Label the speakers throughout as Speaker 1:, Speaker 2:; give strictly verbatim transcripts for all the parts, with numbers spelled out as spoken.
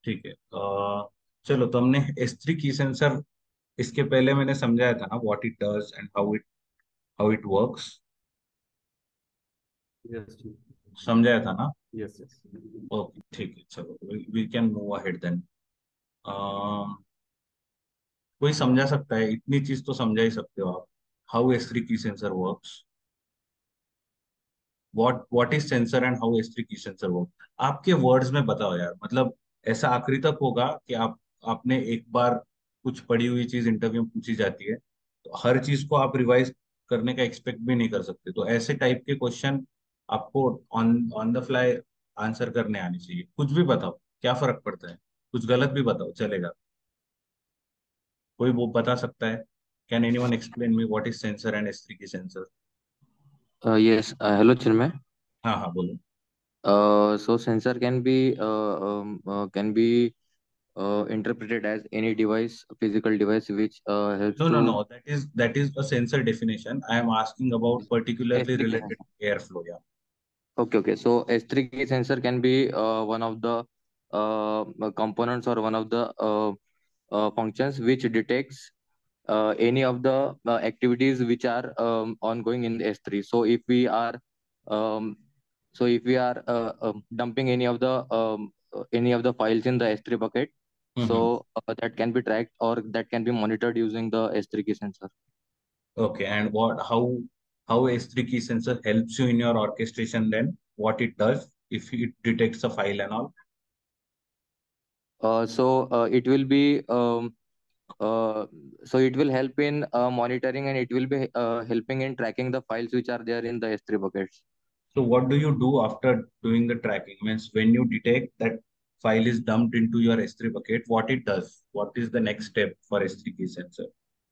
Speaker 1: ठीक है। अ, चलो, तुमने एस थ्री की सेंसर इसके पहले मैंने समझाया था ना, what it does and how it how it works.
Speaker 2: Yes
Speaker 1: समझाया था ना?
Speaker 2: Yes yes.
Speaker 1: ओके, ठीक है, चलो we can move ahead then. कोई समझा सकता है, इतनी चीज तो समझा ही सकते हो आप। How S three key sensor works, what what is sensor and how S three key sensor work. आपके वर्ड्स में बताओ यार, मतलब ऐसा आखिरी तक होगा कि आप आपने एक बार कुछ पढ़ी हुई चीज इंटरव्यू में पूछी जाती है, तो हर चीज को आप रिवाइज करने का एक्सपेक्ट भी नहीं कर सकते। तो ऐसे टाइप के क्वेश्चन आपको on on the fly answer करने आने चाहिए। कुछ भी बताओ, क्या फर्क पड़ता है? कुछ गलत भी बताओ चलेगा। कोई वो बता सकता है? Can anyone explain me what is sensor and S three key sensor?
Speaker 3: Uh, yes, uh, hello Chinmay.
Speaker 1: हाँ हाँ, बोलो।
Speaker 3: Uh, so sensor can be uh, um, uh, can be uh, interpreted as any device, physical device which uh, helps
Speaker 1: No, no,
Speaker 3: to
Speaker 1: no. That is that is a sensor definition. I am asking about particularly
Speaker 3: S three key
Speaker 1: related
Speaker 3: sensor.
Speaker 1: to airflow. Yeah.
Speaker 3: Okay, okay. So S three key sensor can be uh, one of the uh, components or one of the uh, uh, functions which detects uh, any of the uh, activities which are um, ongoing in S three. So if we are um, so if we are uh, um dumping any of the um, uh, any of the files in the S three bucket,
Speaker 1: Mm-hmm.
Speaker 3: so uh, that can be tracked or that can be monitored using the S three key sensor.
Speaker 1: Okay. And what how how S three key sensor helps you in your orchestration then? What it does if it detects a file and all?
Speaker 3: Uh, so uh, it will be um, uh, so it will help in uh, monitoring and it will be uh, helping in tracking the files which are there in the S three buckets.
Speaker 1: So what do you do after doing the tracking? Means when you detect that file is dumped into your S three bucket, what it does? What is the next step for S three key sensor?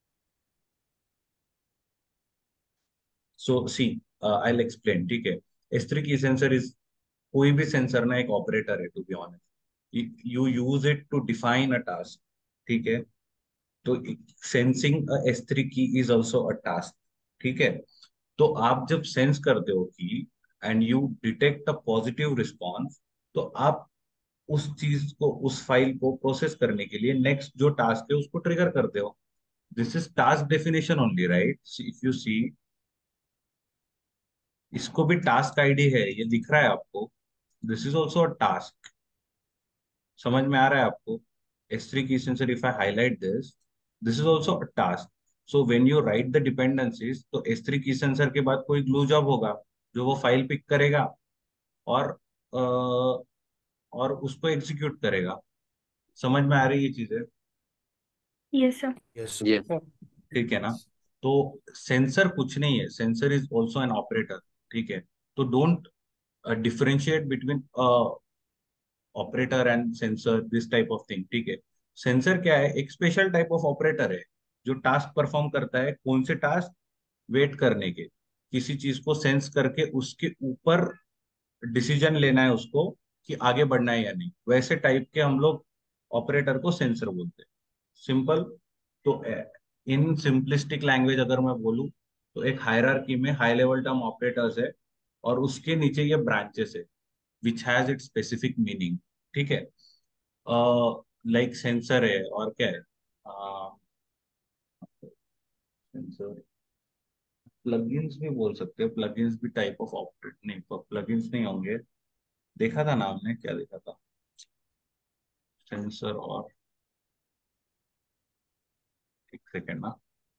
Speaker 1: So see, uh, I'll explain. ठीक है? S three key sensor is कोई भी sensor ना एक operator है, to be honest. You use it to define a task. ठीक है? तो sensing a S three key is also a task. ठीक है? तो आप जब सेंस करते हो key and you detect a positive response, तो आप उस चीज को, उस फाइल को प्रोसेस करने के लिए नेक्स्ट जो टास्क है उसको ट्रिगर करते हो। This is task definition only, right? If you see, इसको भी टास्क आईडी है, ये दिख रहा है आपको? This is also a task. समझ में आ रहा है आपको? S three key sensor, if I highlight this, this is also a task. So when you write the dependencies, तो एस थ्री की सेंसर के बाद कोई ग्लू जॉब होगा जो वो फाइल पिक करेगा और अ, और उसको एग्जीक्यूट करेगा। समझ में आ रही है चीजें?
Speaker 4: Yes sir.
Speaker 2: Yes
Speaker 3: Yes.
Speaker 2: Sir.
Speaker 1: ठीक है ना? तो सेंसर कुछ नहीं है, sensor is also an operator. ठीक है? तो don't differentiate between operator and sensor, this type of thing. ठीक है? सेंसर क्या है? एक स्पेशल टाइप ऑफ ऑपरेटर है जो टास्क परफॉर्म करता है। कौन से टास्क? वेट करने के, किसी चीज को सेंस करके उसके ऊपर डिसीजन लेना है उसको कि आगे बढ़ना है या नहीं, वैसे टाइप के हम लोग ऑपरेटर को सेंसर बोलते हैं। सिंपल। तो इन सिंपलिस्टिक लैंग्वेज अगर मैं बोलूं, तो एक हायरार्की में हाई लेवल टर्म ऑपरेटर्स है और उसके नीचे ये ब्रांचेस है which has it specific meaning. ठीक है? लाइक सेंसर है, और क्या है? सेंसर, प्लगइन्स भी बोल सकते हैं। प्लगइन्स भी टाइप ऑफ ऑपरेट, नहीं, प्लगइन्स नहीं होंगे। देखा था ना हमने, क्या देखा था? सेंसर और, एक सेकेंड ना।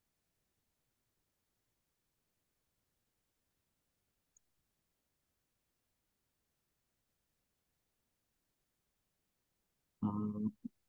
Speaker 1: हम्म,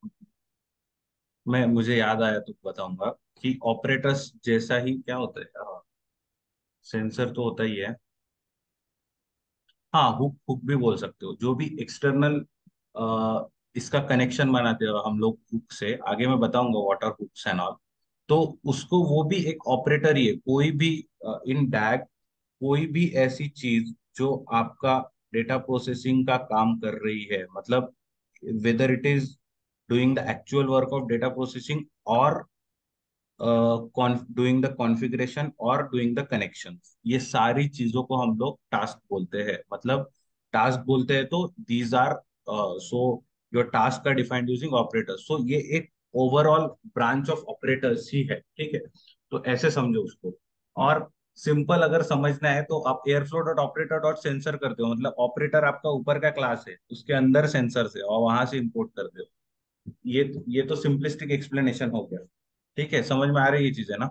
Speaker 1: मैं मुझे याद आया तो बताऊंगा कि ऑपरेटर्स जैसा ही क्या होता है, सेंसर तो होता ही है। हाँ, हुक, हुक भी बोल सकते हो। जो भी एक्सटर्नल इसका कनेक्शन बनाते हो हम लोग हुक से, आगे मैं बताऊंगा वाटर हुक्स एंड ऑल। तो उसको, वो भी एक ऑपरेटर ही है। कोई भी इन डैग, कोई भी ऐसी चीज जो आपका डेटा प्रोसेसिंग का काम कर रही है, मतलब whether it is doing the actual work of data processing और डूइंग द कॉन्फ़िगरेशन और डूइंग द कनेक्शन, ये सारी चीजों को हम लोग टास्क बोलते हैं। मतलब टास्क बोलते हैं तो these are, so your task are defined using operators. So ये एक ओवरऑल ब्रांच ऑफ ऑपरेटर्स ही है, ठीक है। तो ऐसे समझो उसको। और सिंपल अगर समझना है तो आप Airflow dot operator dot sensor करते हो, मतलब ऑपरेटर आपका ऊपर का क्लास है, उसके अंदर सेंसर है और वहां से इंपोर्ट करते हो। ये ये तो सिंपलिस्टिक एक्सप्लेनेशन हो गया, ठीक है। समझ में आ रही है चीजें ना?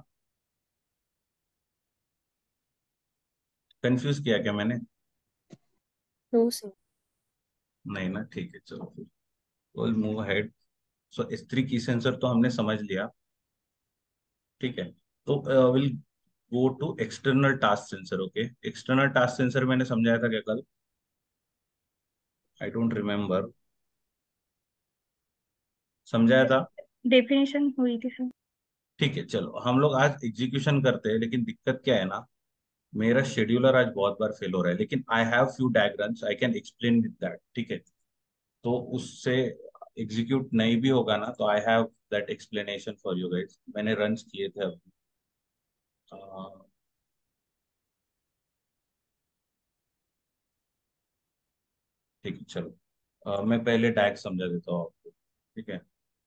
Speaker 1: कंफ्यूज किया क्या मैंने?
Speaker 4: No sir.
Speaker 1: नहीं ना, ठीक है, चलो फिर will move ahead. So S three key sensor तो हमने समझ लिया, ठीक है। तो will go to external task sensor. Okay, external task sensor मैंने समझाया था क्या कल? आई डोंट रिमेम्बर, समझाया था?
Speaker 4: डेफिनेशन हुई थी सर।
Speaker 1: ठीक है, चलो हम लोग आज एग्जीक्यूशन करते हैं। लेकिन दिक्कत क्या है ना, मेरा शेड्यूलर आज बहुत बार फेल हो रहा है, लेकिन I have few diagrams I can explain with that, ठीक है। तो उससे एग्जीक्यूट नहीं भी होगा ना, तो I have that explanation for you guys. मैंने रन किए थे अभी। अ, ठीक है, चलो। अ, मैं पहले डैग समझा देता हूँ आपको, ठीक है।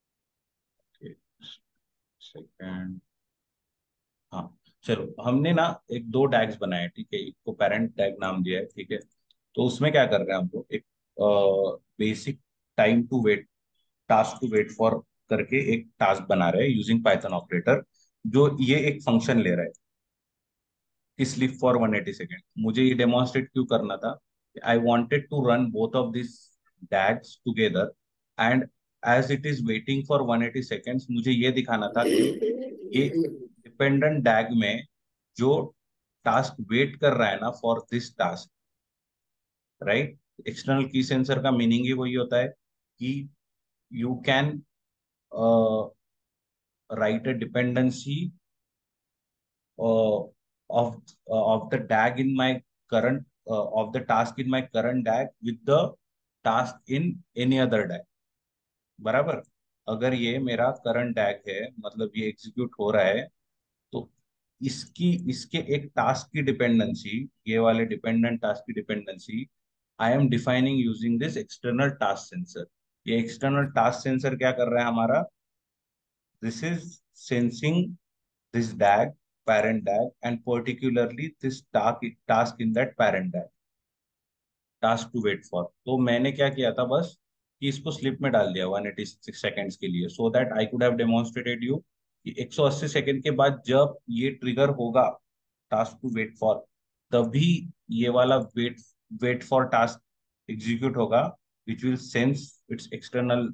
Speaker 1: सेकेंड, हाँ। चलो, हमने ना एक दो डैग्स बनाए, ठीक है। एक को पेरेंट टैग नाम दिया है, ठीक है। तो उसमें क्या कर रहे हैं हम लोग, एक basic time to wait, task to wait for करके एक टास्क बना रहे हैं यूजिंग पाइथन ऑपरेटर। जो ये एक फंक्शन ले रहा है कि sleep for one eighty second. मुझे ये डेमोन्स्ट्रेट क्यों करना था? I wanted to run both of this DAGs together, and as it is waiting for one eighty seconds, मुझे ये दिखाना था कि ये डिपेंडेंट डैग में जो टास्क वेट कर रहा है ना for this task, right. External key sensor का मीनिंग ही वही होता है कि you can write a dependency of uh, of the tag in my current uh, of the task in my current tag with the task in any other tag, बराबर। अगर ये मेरा करंट टैग है, मतलब ये एग्जीक्यूट हो रहा है, तो इसकी इसके एक टास्क की डिपेंडेंसी, ये वाले डिपेंडेंट टास्क की dependency I am defining using this external task sensor. ये एक्सटर्नल टास्क सेंसर क्या कर रहा है हमारा? This is sensing this DAG, parent DAG, and particularly this task task in that parent DAG, task to wait for। तो मैंने क्या किया था बस, कि इसको स्लिप में डाल दिया वन एटी सिक्स सेकेंड्स के लिए, so that I could have demonstrated you कि एक सौ अस्सी सेकेंड के बाद जब ये ट्रिगर होगा टास्क टू वेट फॉर, तभी ये वाला wait wait for task execute होगा, which will sense its external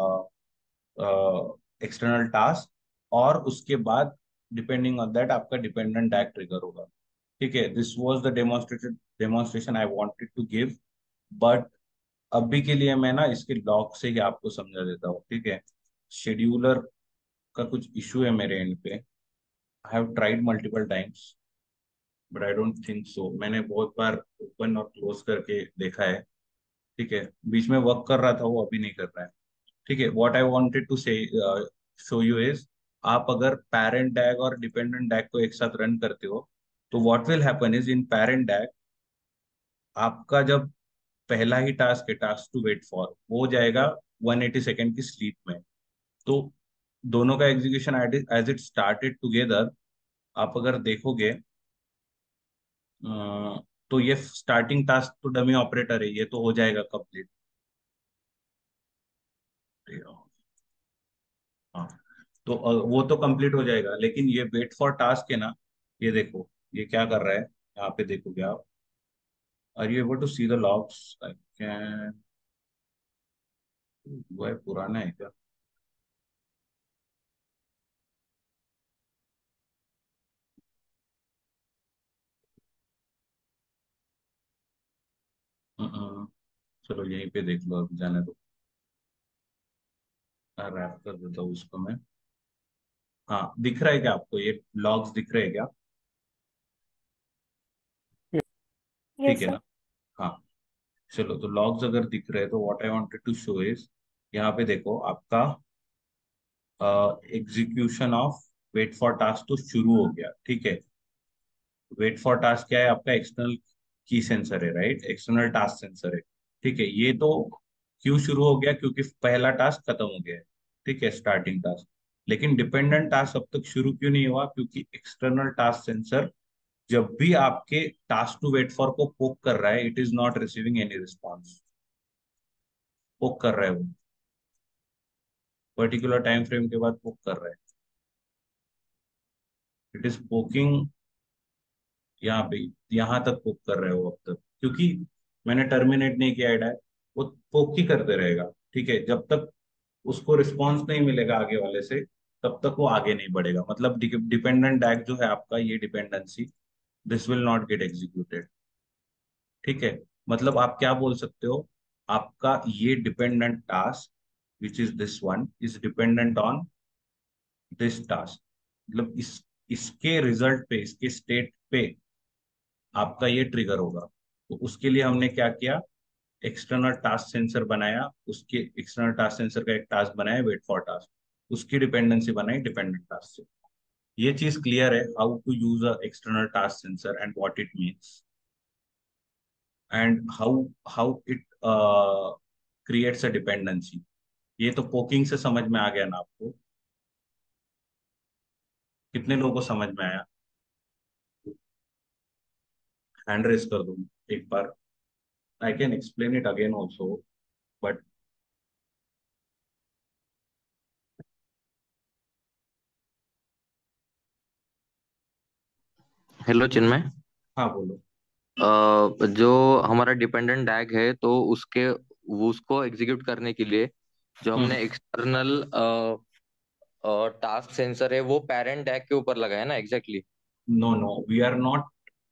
Speaker 1: external task, और उसके बाद डिपेंडिंग ऑन दैट आपका डिपेंडेंट टैग ट्रिगर होगा, ठीक है। This was the demonstrated demonstration I wanted to give, but अभी के लिए मैं ना इसके लॉग से ही आपको समझा देता हूँ, ठीक है। शेड्यूलर का कुछ इशू है मेरे एंड पे। I have tried multiple times, but I don't think so. मैंने बहुत बार ओपन और क्लोज करके देखा है, ठीक है। बीच में वर्क कर रहा था, वो अभी नहीं कर रहा है, ठीक है। What I wanted to say show you is, आप अगर पेरेंट डैग और डिपेंडेंट डैग को एक साथ रन करते हो, तो what will happen is, in parent DAG आपका जब पहला ही टास्क है, टास्क टू वेट फॉर, वो हो जाएगा वन एटी सेकेंड की स्लीप में। तो दोनों का execution as it started together, आप अगर देखोगे, अ, तो ये स्टार्टिंग टास्क तो डमी ऑपरेटर है, ये तो हो जाएगा कंप्लीट। हाँ, तो अ, वो तो कंप्लीट हो जाएगा, लेकिन ये वेट फॉर टास्क है ना, ये देखो ये क्या कर रहा है। यहाँ पे देखोगे आप, are you able to see the logs? I can. वो है, पुराना है क्या? हम्म, चलो यहीं पे देख लो, अभी जाने दो। रैप कर देता हूँ उसको मैं। हाँ, दिख रहा है क्या आपको? ये लॉग्स दिख रहे हैं क्या? ठीक
Speaker 4: यस
Speaker 1: है
Speaker 4: सर।
Speaker 1: ना? हाँ, चलो। तो लॉग्स अगर दिख रहे हैं तो what I wanted to show is, यहाँ पे देखो आपका execution of wait for task तो शुरू हो गया, ठीक है। वेट फॉर टास्क क्या है? आपका एक्सटर्नल की सेंसर है, राइट, एक्सटर्नल टास्क सेंसर है, ठीक है। ये तो क्यों शुरू हो गया? क्योंकि पहला टास्क खत्म हो गया है, ठीक है, स्टार्टिंग टास्क। लेकिन डिपेंडेंट टास्क अब तक शुरू क्यों नहीं हुआ? क्योंकि एक्सटर्नल टास्क सेंसर जब भी आपके टास्क टू वेट फॉर को पोक कर रहा है, it is not receiving any response. Poke कर रहा है वो, पर्टिकुलर टाइम फ्रेम के बाद पोक कर रहा है। इट इज पोकिंग यहाँ पे, यहाँ तक पोक कर रहा है वो अब तक, क्योंकि मैंने टर्मिनेट नहीं किया है। वो पोक ही करते रहेगा, ठीक है, जब तक उसको रिस्पॉन्स नहीं मिलेगा आगे वाले से, तब तक वो आगे नहीं बढ़ेगा। मतलब डिपेंडेंट टैग जो है आपका, ये dependency, this will not get executed, ठीक है। मतलब आप क्या बोल सकते हो, आपका ये dependent task which is this one is dependent on this task. मतलब इस इसके रिजल्ट पे, इसके स्टेट पे आपका ये ट्रिगर होगा। तो उसके लिए हमने क्या किया, एक्सटर्नल टास्क सेंसर बनाया, उसके एक्सटर्नल टास्क सेंसर का एक टास्क बनाया वेट फॉर टास्क, उसकी डिपेंडेंसी बनाई डिपेंडेंट टास्क से। ये चीज क्लियर है, how to use a external task sensor and what it means, and how how it creates a dependency. ये तो पोकिंग से समझ में आ गया ना आपको? कितने लोगों को समझ में आया? हैंड रेस कर दूं एक बार? I can explain it again also, but
Speaker 3: hello Chinmay.
Speaker 1: हाँ बोलो।
Speaker 3: अ, जो हमारा डिपेंडेंट डैग है तो उसके वो उसको एग्जीक्यूट करने के लिए जो
Speaker 1: हम्म।
Speaker 3: हमने एक्सटर्नल टास्क सेंसर है वो पेरेंट डैग के ऊपर लगा है ना, exactly exactly.
Speaker 1: No no, we are not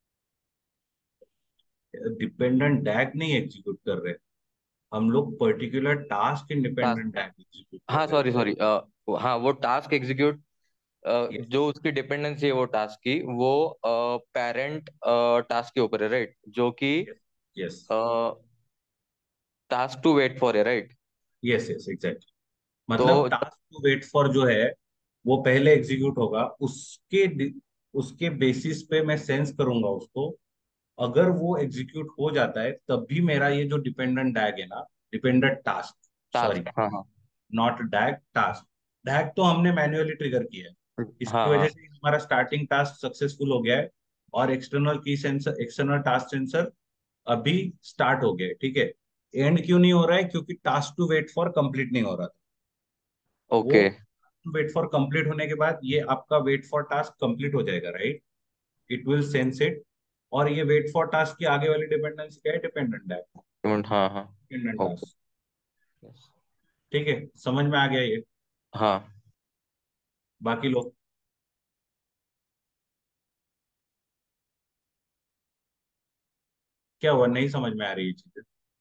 Speaker 1: dependent DAG नहीं एग्जीक्यूट कर रहे, हम लोग particular task
Speaker 3: task,
Speaker 1: independent DAG execute कर
Speaker 3: हाँ
Speaker 1: रहे हैं।
Speaker 3: सॉरी सॉरी, हाँ वो टास्क एग्जीक्यूट,
Speaker 1: यस
Speaker 3: जो उसकी डिपेंडेंसी है वो टास्क की, वो पेरेंट टास्क के ऊपर है, राइट, जो कि
Speaker 1: yes yes
Speaker 3: task to wait for है, राइट।
Speaker 1: Yes yes exact.
Speaker 3: तो
Speaker 1: मतलब टास्क टू वेट फॉर जो है वो पहले एग्जीक्यूट होगा, उसके उसके बेसिस पे मैं सेंस करूंगा उसको। अगर वो एग्जीक्यूट हो जाता है तब भी मेरा ये जो डिपेंडेंट डैग है ना, डिपेंडेंट टास्क, सॉरी,
Speaker 3: टास्क, हाँ हाँ
Speaker 1: नॉट डैग, टास्क। डैग तो हमने मैन्युअली ट्रिगर किया है,
Speaker 3: हाँ
Speaker 1: इसकी वजह
Speaker 3: हाँ।
Speaker 1: से हमारा स्टार्टिंग टास्क सक्सेसफुल हो गया है, और external key sensor, external task sensor अभी स्टार्ट हो गया है, ठीक है। एंड क्यों नहीं हो रहा है? क्योंकि task to wait for complete नहीं हो रहा था। वो
Speaker 3: ओके
Speaker 1: वेट फॉर कंप्लीट होने के बाद ये आपका वेट फॉर टास्क कंप्लीट हो जाएगा, right? It will sense it. और ये वेट फॉर टास्क की आगे वाली डिपेंडेंसी क्या है? डिपेंडेंट है,
Speaker 3: हाँ हाँ।
Speaker 1: Dependent
Speaker 3: okay.
Speaker 1: टास्क, ठीक है, समझ में आ गया ये?
Speaker 3: हाँ
Speaker 1: बाकी लोग क्या हुआ, नहीं समझ में आ रही ये चीजें?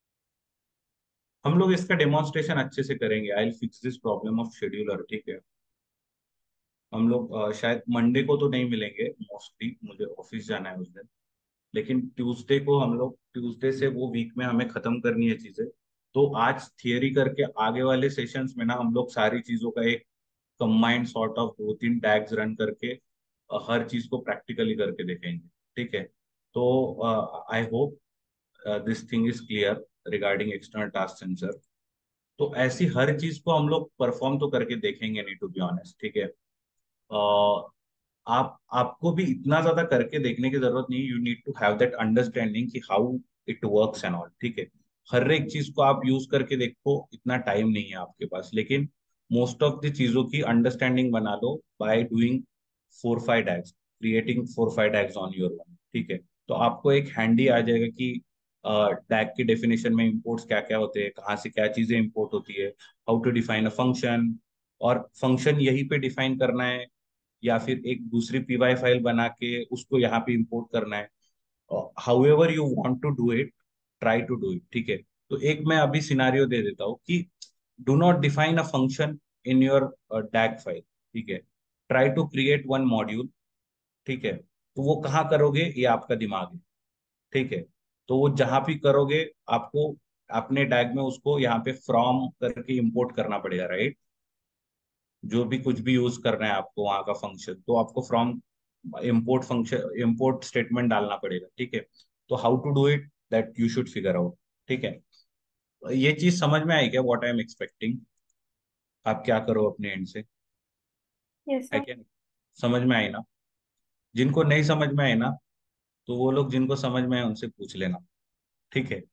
Speaker 1: हम लोग इसका डेमोन्स्ट्रेशन अच्छे से करेंगे, I will fix this problem of scheduler, ठीक है। हम लोग अ, शायद मंडे को तो नहीं मिलेंगे, मोस्टली मुझे ऑफिस जाना है उस दिन। लेकिन ट्यूसडे को हम लोग, ट्यूसडे से वो वीक में हमें खत्म करनी है चीजें। तो आज थियरी करके आगे वाले सेशंस में ना हम लोग सारी चीजों का एक कंबाइंड सॉर्ट ऑफ दो तीन टैग्स रन करके अ, हर चीज को प्रैक्टिकली करके देखेंगे, ठीक है। तो I hope this thing is clear regarding external task sensor. तो ऐसी हर चीज को हम लोग परफॉर्म तो करके देखेंगे नहीं, टू बी ऑनेस्ट, ठीक है। अ, आप आपको भी इतना ज्यादा करके देखने की जरूरत नहीं, you need to have that understanding कि how it works and all, ठीक है। हर एक चीज को आप यूज करके देखो, इतना टाइम नहीं है आपके पास, लेकिन मोस्ट ऑफ द चीजों की अंडरस्टैंडिंग बना लो by doing four five DAGs, creating four five DAGs on your one, ठीक है। तो आपको एक हैंडी आ जाएगा कि टैग की डेफिनेशन में इंपोर्ट्स क्या क्या होते हैं, कहाँ से क्या चीजें इंपोर्ट होती है, how to define a function, और फंक्शन यहीं पे डिफाइन करना है या फिर एक दूसरी पीवाई फाइल बना के उसको यहाँ पे इंपोर्ट करना है। However you want to do it, try to do it, ठीक है। तो एक मैं अभी सिनारियो दे देता हूँ कि do not define a function in your DAG file, ठीक है। Try to create one module, ठीक है। तो वो कहाँ करोगे, ये आपका दिमाग है, ठीक है। तो वो जहां भी करोगे, आपको अपने टैग में उसको यहाँ पे फ्रॉम करके इंपोर्ट करना पड़ेगा, राइट? जो भी कुछ भी यूज करना है आपको वहां का फंक्शन, तो आपको from import function, import statement डालना पड़ेगा, ठीक है। तो how to do it, that you should figure out, ठीक है। ये चीज समझ में आई क्या, व्हाट आई एम एक्सपेक्टिंग? आप क्या करो अपने एंड से,
Speaker 4: Yes,
Speaker 1: है
Speaker 4: sir.
Speaker 1: क्या नहीं? समझ में आई ना? जिनको नहीं समझ में आई ना, तो वो लोग जिनको समझ में आए उनसे पूछ लेना, ठीक है?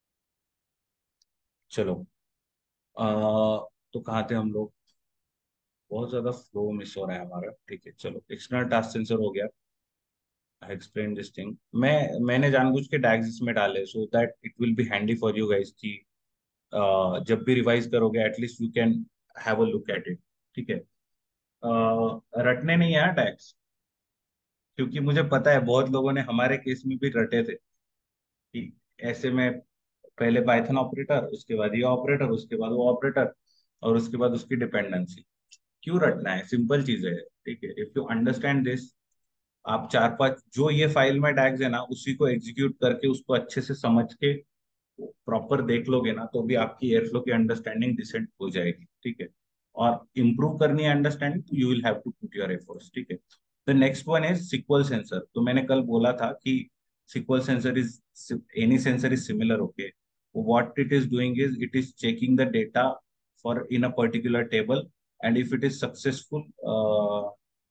Speaker 1: चलो। आ, तो कहाँ थे हम लोग? बहुत ज्यादा फ्लो मिस हो रहा है हमारा। ठीक है, चलो, एक्सटर्नल टास्क सेंसर हो गया। Explain this thing. मैं मैंने जानबूझ के टैग्स इसमें डाले so that it will be handy for you guys की अ, जब भी रिवाइज करोगे at least you can have a look at it. ठीक है। अ, रटने नहीं आया टैग्स, क्योंकि मुझे पता है बहुत लोगों ने हमारे केस में भी रटे थे कि ऐसे में पहले पाइथन ऑपरेटर, उसके बाद ये ऑपरेटर, उसके बाद वो ऑपरेटर, और उसके बाद उसकी डिपेंडेंसी। क्यों रटना है? सिंपल चीज है। ठीक है, इफ यू अंडरस्टैंड दिस, आप चार पांच जो ये फाइल में टैग्स है ना, उसी को एग्जीक्यूट करके उसको अच्छे से समझ के प्रॉपर देख लोगे ना, तो भी आपकी एयरफ्लो की अंडरस्टैंडिंग डिसेंट हो जाएगी। ठीक है। और इम्प्रूव करनी है अंडरस्टैंडिंग, तो you will have to put your efforts. ठीक है। The next one is SQL sensor. तो मैंने कल बोला था कि SQL sensor is any sensor is similar. Okay, what it is doing is it is checking the data for in a particular table, and if it is successful, uh,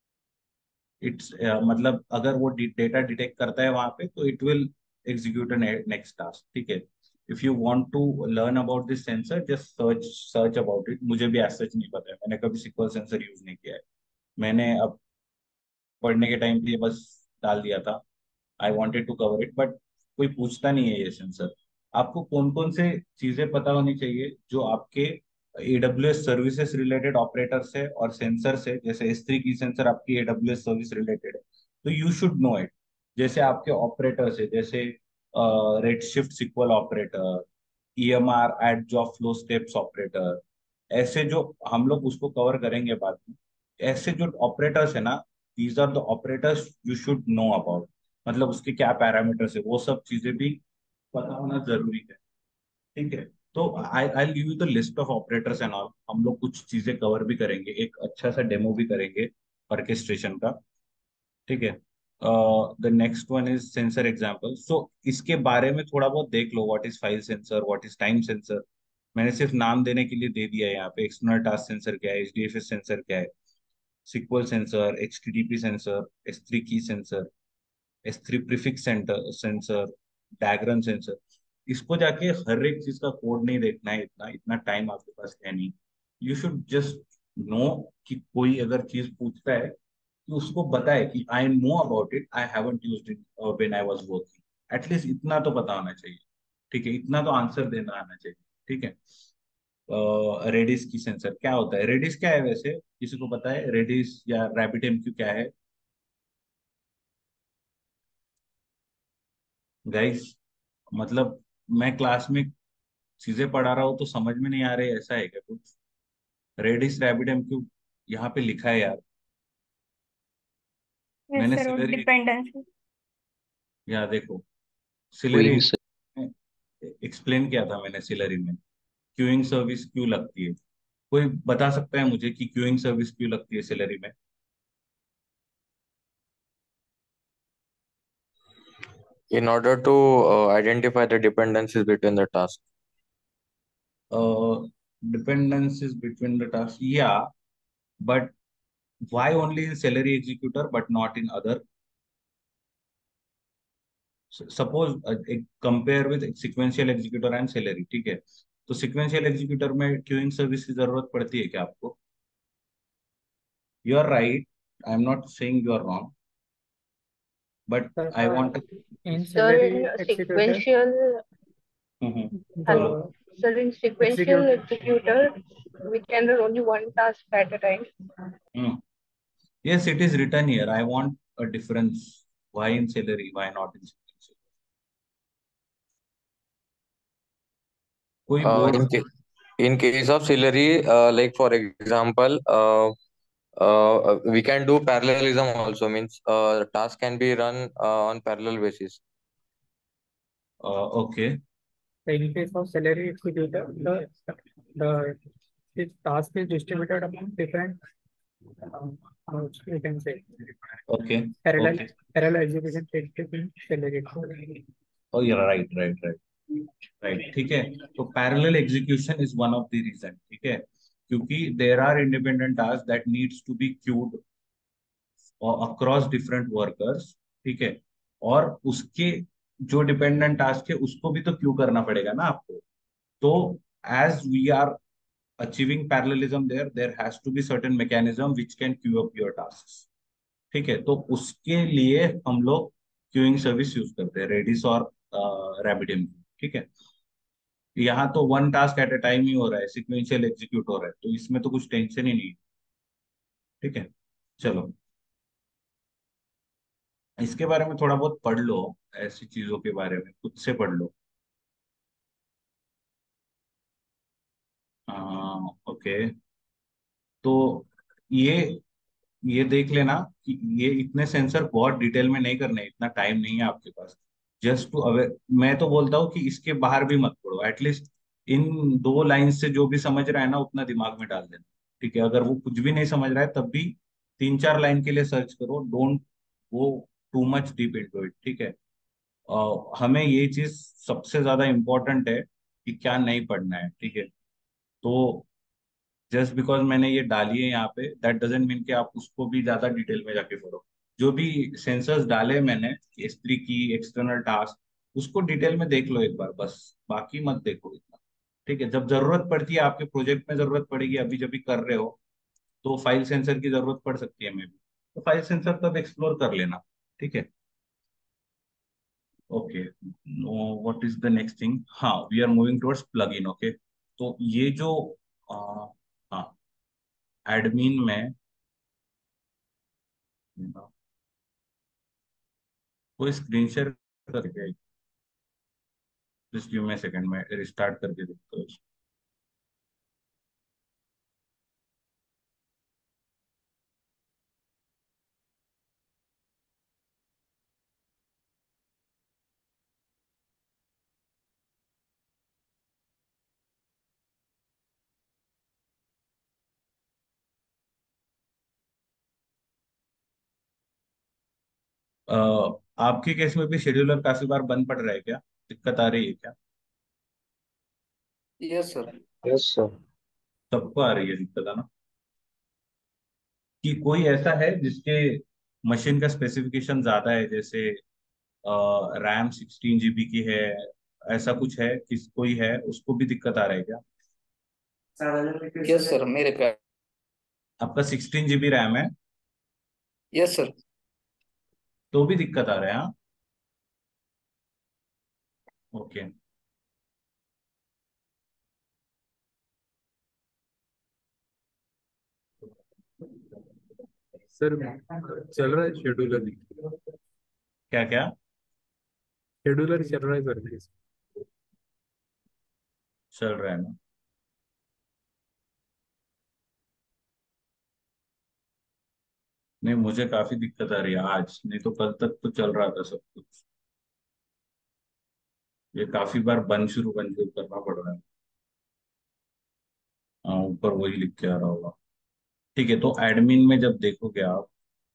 Speaker 1: it's मतलब अगर वो data detect करता है वहां पे, तो it will execute next task. ठीक है। If you want to learn about this sensor, just search search about it. मुझे भी ऐसा नहीं पता है, मैंने कभी सिक्वल सेंसर यूज नहीं किया है। मैंने अब पढ़ने के टाइम पे ये बस डाल दिया था। I wanted to cover it, but कोई पूछता नहीं है ये सेंसर। आपको कौन कौन से चीजें पता होनी चाहिए जो आपके एडब्ल्यूएस सर्विसेज रिलेटेड ऑपरेटर्स है और सेंसर्स है। जैसे एस थ्री की सेंसर आपकी एडब्ल्यूएस सर्विस रिलेटेड है, तो यू शुड नो इट। जैसे आपके ऑपरेटर्स है, जैसे Redshift SQL operator, EMR add job flow steps operator, ऐसे जो हम लोग उसको कवर करेंगे बाद में। ऐसे जो ऑपरेटर्स है ना, these are the operators you should know about. मतलब उसके क्या पैरामीटर्स है, वो सब चीजें भी पता होना जरूरी है। ठीक है। तो I I give you the list of operators and all. हम लोग कुछ चीजें कवर भी करेंगे, एक अच्छा सा डेमो भी करेंगे ऑर्केस्ट्रेशन का। ठीक है। The next one is sensor example. So इसके बारे में थोड़ा बहुत देख लो, what is file sensor, what is time sensor. मैंने सिर्फ नाम देने के लिए दे दिया है यहाँ पे। एक्सटर्नल टास्क सेंसर क्या है, एचडीएफएस सेंसर क्या है, SQL sensor, HTTP sensor, S three key sensor, S three prefix center sensor, diagram sensor. इसको जाके हर एक चीज का कोड नहीं देखना है, इतना इतना टाइम आपके पास है नहीं। यू शुड जस्ट नो कि कोई अगर चीज पूछता है, कि उसको बताए कि I know about it, I haven't used it when I was working. At least इतना तो पता होना चाहिए। ठीक है, इतना तो आंसर देना आना चाहिए। ठीक है। रेडिस की सेंसर क्या होता है? रेडिस क्या है वैसे, किसी को पता है? रेडिस या रैबिट एमक्यू क्या है गाइस? मतलब मैं क्लास में चीजें पढ़ा रहा हूँ तो समझ में नहीं आ रही, ऐसा है क्या कुछ? रेडिस रैबिट एमक्यू यहाँ पे लिखा है यार।
Speaker 4: Yes,
Speaker 1: मैंने
Speaker 4: sir. और
Speaker 1: सिलरी,
Speaker 4: dependency.
Speaker 1: यहाँ देखो, सिलरी
Speaker 3: क्यूइंग से
Speaker 1: में एक्सप्लेन किया था मैंने। सिलरी में क्यूइंग सर्विस क्यों लगती है? कोई बता सकता है मुझे कि क्यूइंग सर्विस क्यों लगती है सिलरी में?
Speaker 3: in order to uh, identify the dependencies between the tasks.
Speaker 1: Dependencies between the task, या but why only in celery executor but not in other? Suppose compare with sequential executor and celery। ठीक है। तो sequential executor में queuing service की जरूरत पड़ती है क्या आपको? You are right, I am not saying you are wrong, but
Speaker 2: Sir,
Speaker 1: I
Speaker 2: uh,
Speaker 1: want.
Speaker 2: in
Speaker 5: Sir,
Speaker 2: Celery
Speaker 5: in
Speaker 2: Executor,
Speaker 5: sequential, hello.
Speaker 2: the
Speaker 5: Sir, in sequential
Speaker 2: execute
Speaker 5: executor, we can run only one task at a time.
Speaker 1: Yes, it is written here. I want a difference. Why in celery? Why not in sequential? कोई
Speaker 3: Uh,
Speaker 1: बोल
Speaker 3: in
Speaker 1: रहा?
Speaker 3: ca- in case of Celery, uh, like for example, uh, uh, we can do parallelism also. Means uh, task can be run uh, on parallel basis.
Speaker 1: Okay.
Speaker 2: in case of Celery Executor, the the the task is distributed among different, um, how we can say,
Speaker 1: okay.
Speaker 2: parallel
Speaker 1: okay.
Speaker 2: parallel execution techniques in Celery.
Speaker 1: Oh, you're right, right, right. Right, ठीक है। तो parallel execution is one of the reason, ठीक है, क्योंकि there are independent task that needs to be queued across different workers, ठीक है, और उसके जो डिपेंडेंट टास्क है उसको भी तो क्यू करना पड़ेगा ना आपको। तो as we are achieving parallelism there there has to be certain mechanism which can queue up your task, ठीक है। तो उसके लिए हम लोग क्यूइंग सर्विस यूज करते हैं, रेडिस और रैपिडियम, ठीक है। यहाँ तो one task at a time ही हो रहा है, सिक्वेंशियल एग्जीक्यूट हो रहा है, तो इसमें तो कुछ टेंशन ही नहीं है, ठीक है। चलो, इसके बारे में थोड़ा बहुत पढ़ लो, ऐसी चीजों के बारे में खुद से पढ़ लो। ओके, तो ये ये देख लेना कि ये इतने सेंसर बहुत डिटेल में नहीं करने, इतना टाइम नहीं है आपके पास। जस्ट टू अवेयर, मैं तो बोलता हूँ कि इसके बाहर भी मत पढ़ो, एटलीस्ट इन दो लाइन से जो भी समझ रहा है ना उतना दिमाग में डाल देना, ठीक है। अगर वो कुछ भी नहीं समझ रहा है तब भी तीन चार लाइन के लिए सर्च करो, don't go too much deep into it, ठीक है। अ, हमें ये चीज सबसे ज्यादा इम्पोर्टेंट है कि क्या नहीं पढ़ना है, ठीक है। तो जस्ट बिकॉज मैंने ये डाली है यहाँ पे, दैट डजेंट मीन कि आप उसको भी ज्यादा डिटेल में जाके पढ़ो। जो भी सेंसर्स डाले मैंने, S three key external task, उसको डिटेल में देख लो एक बार बस, बाकी मत देखो इतना, ठीक है। जब जरूरत पड़ती है, आपके प्रोजेक्ट में जरूरत पड़ेगी, अभी जब भी कर रहे हो, तो फाइल सेंसर की जरूरत पड़ सकती है मे भी, तो फाइल सेंसर तब एक्सप्लोर कर लेना, ठीक है। Okay, what is the next thing, हाँ, we are moving towards plugin, okay. तो ये जो आ, हाँ, एडमिन में कोई स्क्रीन शेयर करके, जस्ट गिव मी सेकंड में रिस्टार्ट करके देखता हूँ। अ, आपके केस में भी शेड्यूलर काफी बार बंद पड़ रहा है क्या, दिक्कत आ रही है क्या?
Speaker 6: Yes sir.
Speaker 1: सबको आ रही है दिक्कत, है ना? कि कोई ऐसा है जिसके मशीन का स्पेसिफिकेशन ज्यादा है, जैसे रैम सिक्सटीन जीबी की है, ऐसा कुछ है, किस कोई है उसको भी दिक्कत आ रहा है क्या?
Speaker 6: यस सर, मेरे पे।
Speaker 1: आपका सिक्सटीन जीबी रैम है
Speaker 6: यस सर।
Speaker 1: तो भी दिक्कत आ रहा है, हाँ? ओके।
Speaker 7: सर चल रहा है शेड्यूलर।
Speaker 1: क्या क्या?
Speaker 7: शेड्यूलर चल रहा है सर प्लीज।
Speaker 1: चल रहा है ना? नहीं, मुझे काफी दिक्कत आ रही है आज, नहीं तो कल तक तो चल रहा था सब कुछ। ये काफी बार बंद शुरू बंद शुरू करना पड़ रहा है। हाँ, ऊपर वही लिख के आ रहा होगा, ठीक है। तो एडमिन में जब देखोगे आप,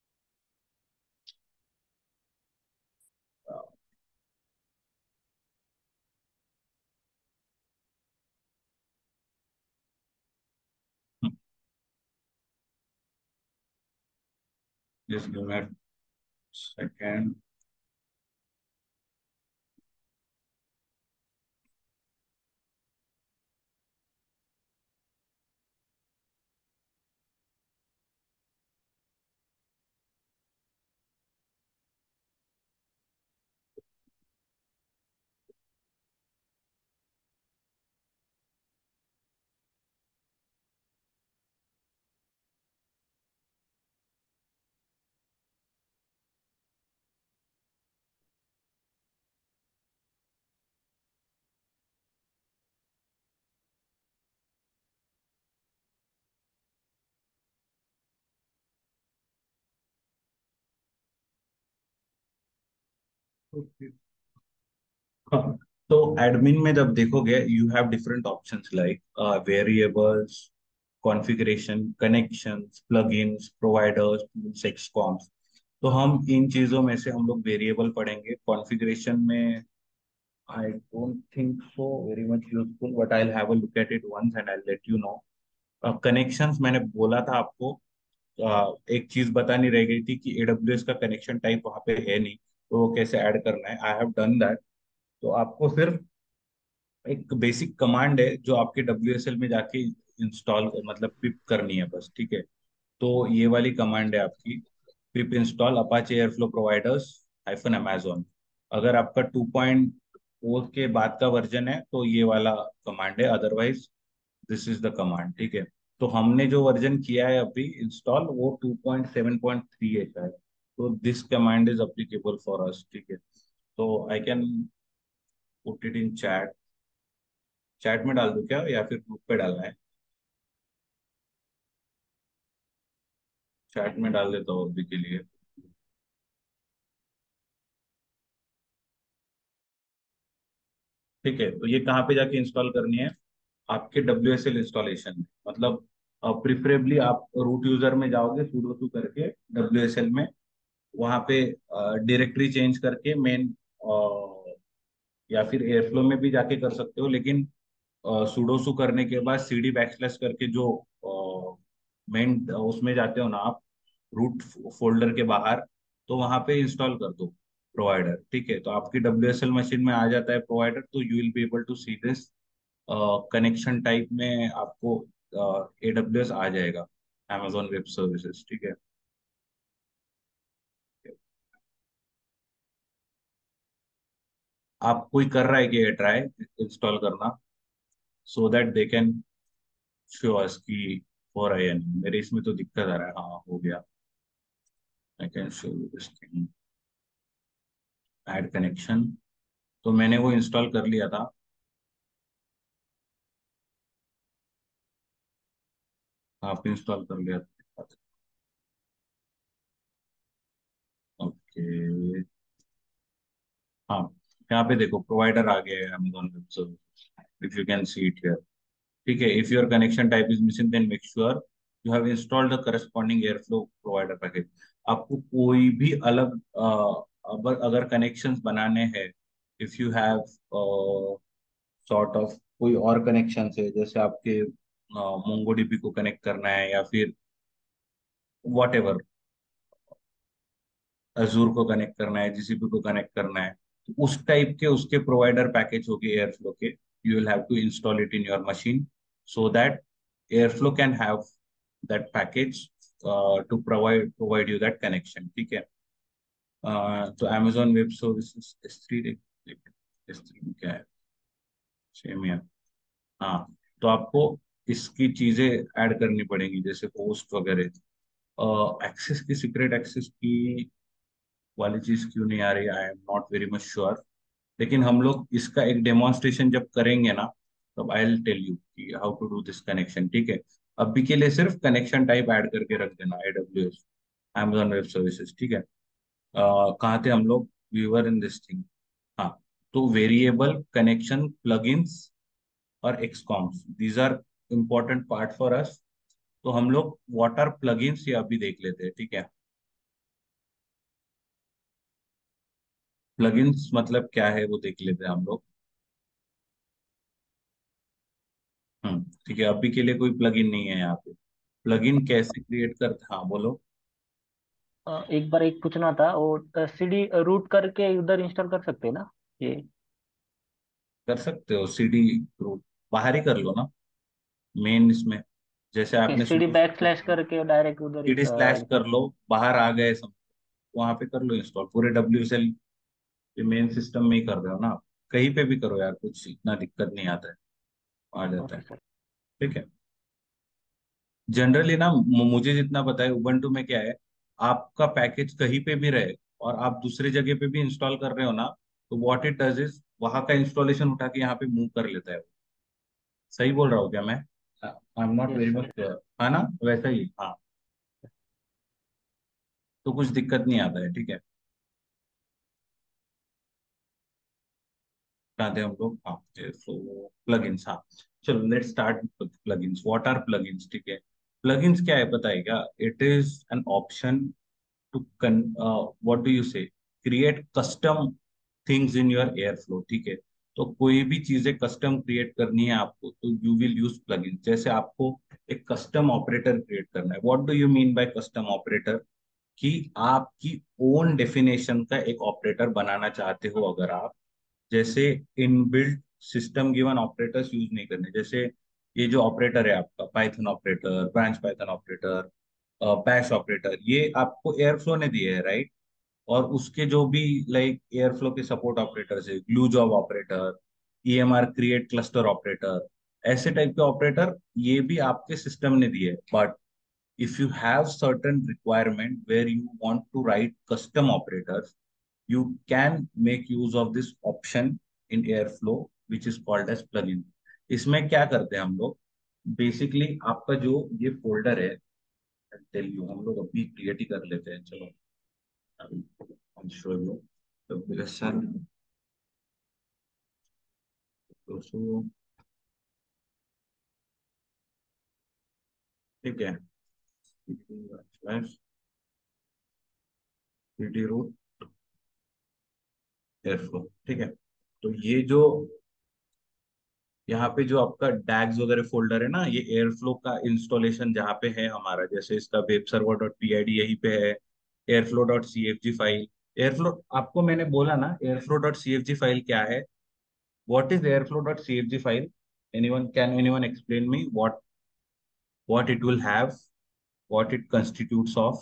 Speaker 1: जस्ट गिव मी सेकेंड। हाँ, तो एडमिन में जब देखोगे, you have different options like variables, configuration, connections, plugins, providers, tools, XComs. तो हम इन चीजों में से हम लोग वेरिएबल पढ़ेंगे, कॉन्फ़िगरेशन में I don't think so very much useful, but I'll have a look at it once and I'll let you know. Connections मैंने बोला था आपको, uh, एक चीज बतानी रह गई थी कि एडब्ल्यूएस का कनेक्शन टाइप वहां पे है नहीं, तो वो कैसे ऐड करना है। I have done that. तो आपको सिर्फ एक बेसिक कमांड है जो आपके डब्ल्यू एस एल में जाके इंस्टॉल मतलब पिप करनी है बस, ठीक है। तो ये वाली कमांड है आपकी, pip install Apache Airflow providers hyphen Amazon. अगर आपका टू पॉइंट फोर के बाद का वर्जन है तो ये वाला कमांड है, otherwise this is the command, ठीक है। तो हमने जो वर्जन किया है अभी इंस्टॉल वो two point seven point three है शायद, तो this command is applicable for us, ठीक है। तो I can put it in chat. Chat में डाल दूं क्या या फिर ग्रुप पे डालना है? चैट में डाल देता हूँ अभी के लिए। ठीक है, तो ये कहाँ पे जाके इंस्टॉल करनी है? आपके डब्ल्यू एस एल इंस्टॉलेशन में, मतलब प्रिफरेबली आप रूट यूजर में जाओगे sudo su करके डब्ल्यू एस एल में, वहाँ पे डायरेक्टरी चेंज करके मेन, या फिर एयरफ्लो में भी जाके कर सकते हो, लेकिन सुडोसु करने के बाद सीडी बैकस्लैश करके जो मेन उसमें जाते हो ना आप, रूट फोल्डर के बाहर, तो वहां पे इंस्टॉल कर दो प्रोवाइडर, ठीक है। तो आपकी डब्ल्यू एस एल मशीन में आ जाता है प्रोवाइडर, तो you will be able to see this connection type में आपको ए डब्ल्यू एस आ जाएगा, amazon वेब सर्विसेज, ठीक है। आप कोई कर रहा है कि ट्राई इंस्टॉल करना, so that they can show us की हो रहा है या नहीं। मेरे इसमें तो दिक्कत आ रहा है, हाँ हो गया। I can show you this thing, add connection. तो मैंने वो इंस्टॉल कर लिया था। आप इंस्टॉल कर लिया था? ओके, हाँ, यहाँ पे देखो प्रोवाइडर आ गया है Amazon web service, if you can see it here, ठीक है। If your connection type is missing then make sure you have installed the corresponding Airflow provider package. आपको कोई भी अलग अ, अगर अगर कनेक्शंस बनाने हैं, if you have sort of कोई और कनेक्शन है, जैसे आपके मोंगोडीबी को कनेक्ट करना है या फिर वॉट एवर, अजूर को कनेक्ट करना है, जी सी पी को कनेक्ट करना है, तो उस टाइप के उसके प्रोवाइडर पैकेज हो गए एयरफ्लो के, you will have to install it in your machine so that Airflow can have that package to provide provide you that connection, ठीक है। Uh, तो Amazon web services S three, S three में क्या है, same है। हाँ, तो आपको इसकी चीजें ऐड करनी पड़ेंगी जैसे होस्ट वगैरह। एक्सेस की, सीक्रेट एक्सेस की वाली चीज क्यों नहीं आ रही, I am not very much sure. लेकिन हम लोग इसका एक डेमोन्स्ट्रेशन जब करेंगे ना, तब आई विल टेल यू कि how to do this connection, ठीक है। अभी के लिए सिर्फ कनेक्शन टाइप ऐड करके रख देना, एडब्ल्यूएस Amazon वेब सर्विसेज, ठीक है। अह, कहाँ थे हम लोग? We were in this thing. हाँ, तो वेरिएबल कनेक्शन प्लगइन्स और XComs, these are important part for us. तो हम लोग व्हाट आर प्लगइन्स ये अभी देख लेते हैं, ठीक है। प्लगइन्स मतलब क्या है वो देख लेते हैं हम लोग। हम्म, ठीक है, अभी के लिए कोई प्लगइन नहीं है यहाँ पे। प्लगइन कैसे क्रिएट करते, हाँ बोलो।
Speaker 8: अ, एक बार एक पूछना था, और सीडी रूट करके उधर इंस्टॉल कर सकते हैं ना ये?
Speaker 1: कर सकते हो सीडी रूट, बाहर ही कर लो ना मेन इसमें, जैसे
Speaker 8: ओके,
Speaker 1: आपने
Speaker 8: सीडी
Speaker 1: सुडो
Speaker 8: बैक स्लैश करके डायरेक्ट उधर
Speaker 1: सीडी स्लैश
Speaker 8: इंस्टॉल।
Speaker 1: कर लो, बाहर आ गए सब, वहां पे कर लो इंस्टॉल। पूरे W S L main system में ही कर रहे हो ना आप, कहीं पे भी करो यार, कुछ इतना दिक्कत नहीं आता है, आ जाता
Speaker 8: ओके
Speaker 1: है,
Speaker 8: सर।
Speaker 1: ठीक है। जनरली ना मु- मुझे जितना पता है उबंटू में क्या है, आपका पैकेज कहीं पे भी रहे और आप दूसरी जगह पे भी इंस्टॉल कर रहे हो ना, तो व्हाट इट डज इज वहां का इंस्टॉलेशन उठा के यहाँ पे मूव कर लेता है। सही बोल रहा हूँ क्या मैं? I am not
Speaker 8: yes
Speaker 1: very much
Speaker 8: sir.
Speaker 1: Sure, है ना, वैसा ही, हाँ। तो कुछ दिक्कत नहीं आता है, ठीक है। कहाँ थे हम लोग? हाँ, सो प्लगइन्स, हाँ। चलो let's start with plugins. What are plugins, ठीक है। प्लगइन्स क्या है पता है क्या? It is an option to what do you say create custom things in your Airflow, ठीक है। तो कोई भी चीजें कस्टम क्रिएट करनी है आपको तो यू विल यूज प्लगइन। जैसे आपको एक कस्टम ऑपरेटर क्रिएट करना है, what do you mean by custom operator? कि आपकी ओन डेफिनेशन का एक ऑपरेटर बनाना चाहते हो अगर आप, जैसे inbuilt system given operators use नहीं करने। जैसे ये जो ऑपरेटर है आपका, Python operator, branch Python operator, bash operator, ये आपको एयरफ्लो ने दिए है, राइट? और उसके जो भी लाइक एयरफ्लो के सपोर्ट ऑपरेटर्स है, glue job operator, EMR create cluster operator, ऐसे टाइप के ऑपरेटर ये भी आपके सिस्टम ने दिए। But if you have certain requirement where you want to write custom operators, you can make use of this option in Airflow, which is called as plugin. इसमें क्या करते हैं हम लोग? बेसिकली आपका जो ये फोल्डर है, टेल यू, हम लोग अभी क्रिएट ही कर लेते हैं। चलो अभी I'll show you. तो listen, दोस्तों, ठीक है, cd root airflow, ठीक है। तो ये जो यहाँ पे जो आपका डैग्स वगैरह फोल्डर है ना, ये एयरफ्लो का इंस्टॉलेशन जहाँ पे है हमारा, जैसे इसका web server dot P I D यहीं पे है, Airflow dot C F G file. Airflow, आपको मैंने बोला ना Airflow dot C F G file क्या है? What is Airflow dot C F G file? Anyone, can anyone explain me what what it will have, what it constitutes of?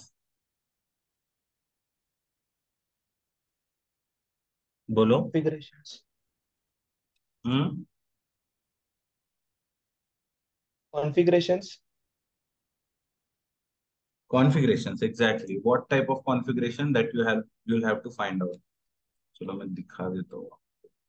Speaker 1: बोलो।
Speaker 9: configurations
Speaker 1: hmm,
Speaker 9: configurations
Speaker 1: configurations, exactly. What type of configuration that you have, you'll have to find out. चलो मैं दिखा देता हूँ।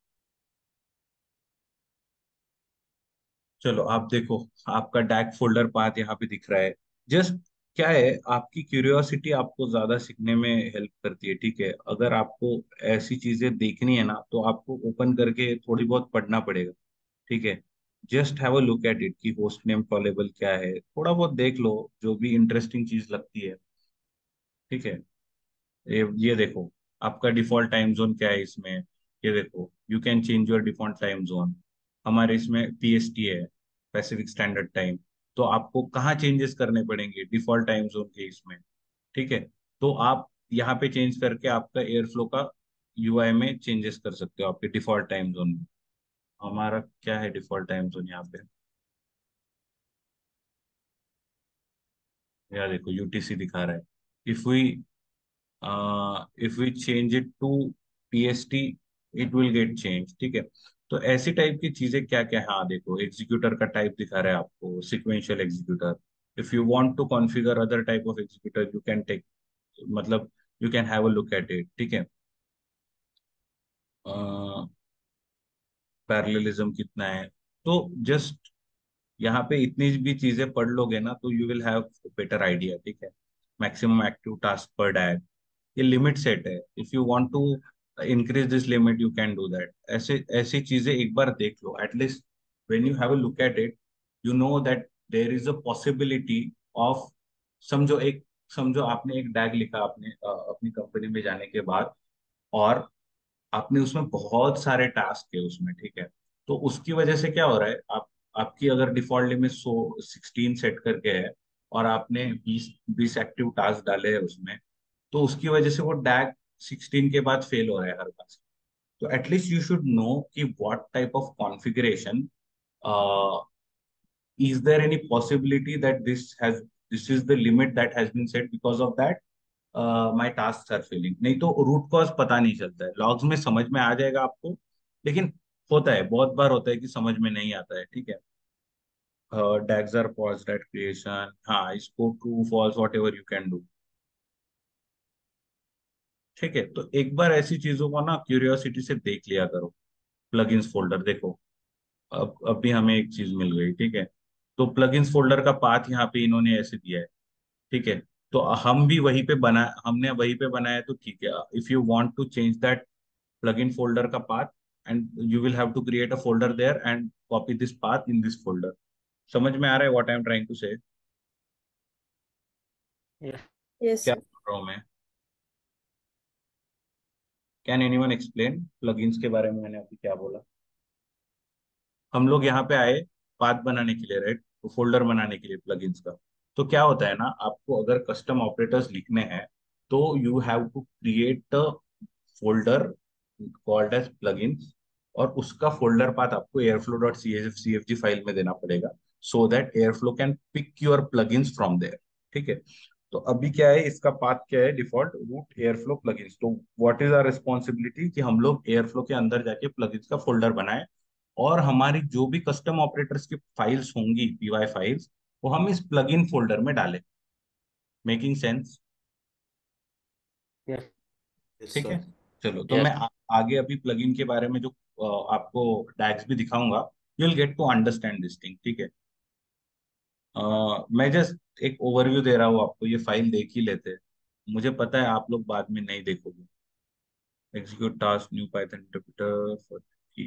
Speaker 1: चलो आप देखो, आपका डैक फोल्डर पाथ यहाँ पे दिख रहा है। जस्ट क्या है, आपकी क्यूरियोसिटी आपको ज्यादा सीखने में हेल्प करती है, ठीक है? अगर आपको ऐसी चीजें देखनी है ना तो आपको ओपन करके थोड़ी बहुत पढ़ना पड़ेगा, ठीक है? Just have a look at it कि होस्ट नेम टॉलेबल क्या है, थोड़ा बहुत देख लो जो भी इंटरेस्टिंग चीज लगती है, ठीक है? ये ये देखो, आपका डिफॉल्ट टाइम जोन क्या है इसमें, ये देखो, you can change your default time zone. हमारे इसमें पी एस टी है, पैसिफिक स्टैंडर्ड टाइम। तो आपको कहाँ चेंजेस करने पड़ेंगे? डिफॉल्ट टाइम जोन के इसमें, ठीक है? तो आप यहाँ पे चेंज करके आपका एयरफ्लो का यू आई में चेंजेस कर सकते हो आपके डिफॉल्ट टाइम जोन में। हमारा क्या है डिफॉल्ट टाइम जोन यहाँ पे? यहाँ देखो यू टी सी दिखा रहा है। If we if we change it to P S T, it will get change, ठीक है? तो ऐसी टाइप की चीजें क्या क्या है, हाँ देखो, एग्जीक्यूटर का टाइप दिखा रहा है आपको, sequential executor. If you want to configure other type of executor you can take, मतलब you can have a look at it, ठीक है? पैरेललिज्म कितना है, तो जस्ट यहाँ पे इतनी भी चीजें पढ़ लोगे ना तो you will have better idea, ठीक है? मैक्सिमम एक्टिव टास्क पर डैग, ये लिमिट सेट है। If you want to increase this limit you can do that. ऐसे ऐसी चीजें एक बार देख लो at least, when you have a look at it you know that there is a possibility of, समझो एक, समझो आपने एक डैग लिखा आपने अ, अपनी कंपनी में जाने के बाद, और आपने उसमें बहुत सारे टास्क है उसमें, ठीक है? तो उसकी वजह से क्या हो रहा है, आप आपकी अगर default limit so sixteen set करके है और आपने बीस बीस एक्टिव टास्क डाले हैं उसमें, तो उसकी वजह से वो डैग सिक्सटीन के बाद फेल हो रहा है हर बार। तो एटलीस्ट यू शुड नो कि what type of configuration, is there any possibility that this has, this is the limit that has been set, because of that uh, my tasks are failing? नहीं तो root cause पता नहीं चलता है, logs में समझ में आ जाएगा आपको, लेकिन होता है बहुत बार होता है कि समझ में नहीं आता है, ठीक है? DAGs are paused at creation, हाँ, इसको true false whatever you can do, ठीक है? तो एक बार ऐसी चीजों को ना क्यूरियोसिटी से देख लिया करो। प्लगइन्स फोल्डर देखो, अब अभी हमें एक चीज मिल गई, ठीक है? तो प्लगइन्स फोल्डर का पाथ यहाँ पे इन्होंने ऐसे दिया है, ठीक है? तो हम भी वहीं पे बना, हमने वहीं पे बनाया तो ठीक है। If you want to change that plugin folder का path, and you will have to create a folder there and copy this path in this folder. समझ में आ रहा है what I am trying to say?
Speaker 8: Yes.
Speaker 4: Yes,
Speaker 1: क्या
Speaker 4: sir.
Speaker 1: बोल रहा हूँ मैं? कैन एनीवन एक्सप्लेन प्लगइन्स के बारे में मैंने अभी क्या बोला? हम लोग यहाँ पे आए पाथ बनाने के लिए, राइट, तो फोल्डर बनाने के लिए प्लगइन्स का। तो क्या होता है ना, आपको अगर कस्टम ऑपरेटर्स लिखने हैं तो you have to create a folder called as plugins, और उसका फोल्डर पाथ आपको Airflow dot C F G file में देना पड़ेगा, so that Airflow can pick your plugins from there. ठीक है, तो अभी क्या है, इसका पाथ क्या है, डिफॉल्ट रूट एयरफ्लो प्लगइन्स। तो व्हाट इज आवर रिस्पॉन्सिबिलिटी कि हम लोग एयरफ्लो के अंदर जाके प्लगइन्स का फोल्डर बनाए, और हमारी जो भी कस्टम ऑपरेटर्स की फाइल्स होंगी, पीवाई फाइल्स, वो हम इस प्लगइन फोल्डर में डालें। Making sense?
Speaker 8: यस।
Speaker 9: Yes,
Speaker 1: ठीक है,
Speaker 9: sir.
Speaker 1: चलो तो मैं
Speaker 3: Yes.
Speaker 1: आ, आगे अभी प्लगइन के बारे में जो अ, आपको डैग्स भी दिखाऊंगा, you will get to understand this thing. ठीक है, अ, मैं जस्ट एक ओवरव्यू दे रहा हूँ आपको, ये फाइल देख ही लेते हैं, मुझे पता है आप लोग बाद में नहीं देखोगे। Execute task new Python interpreter for,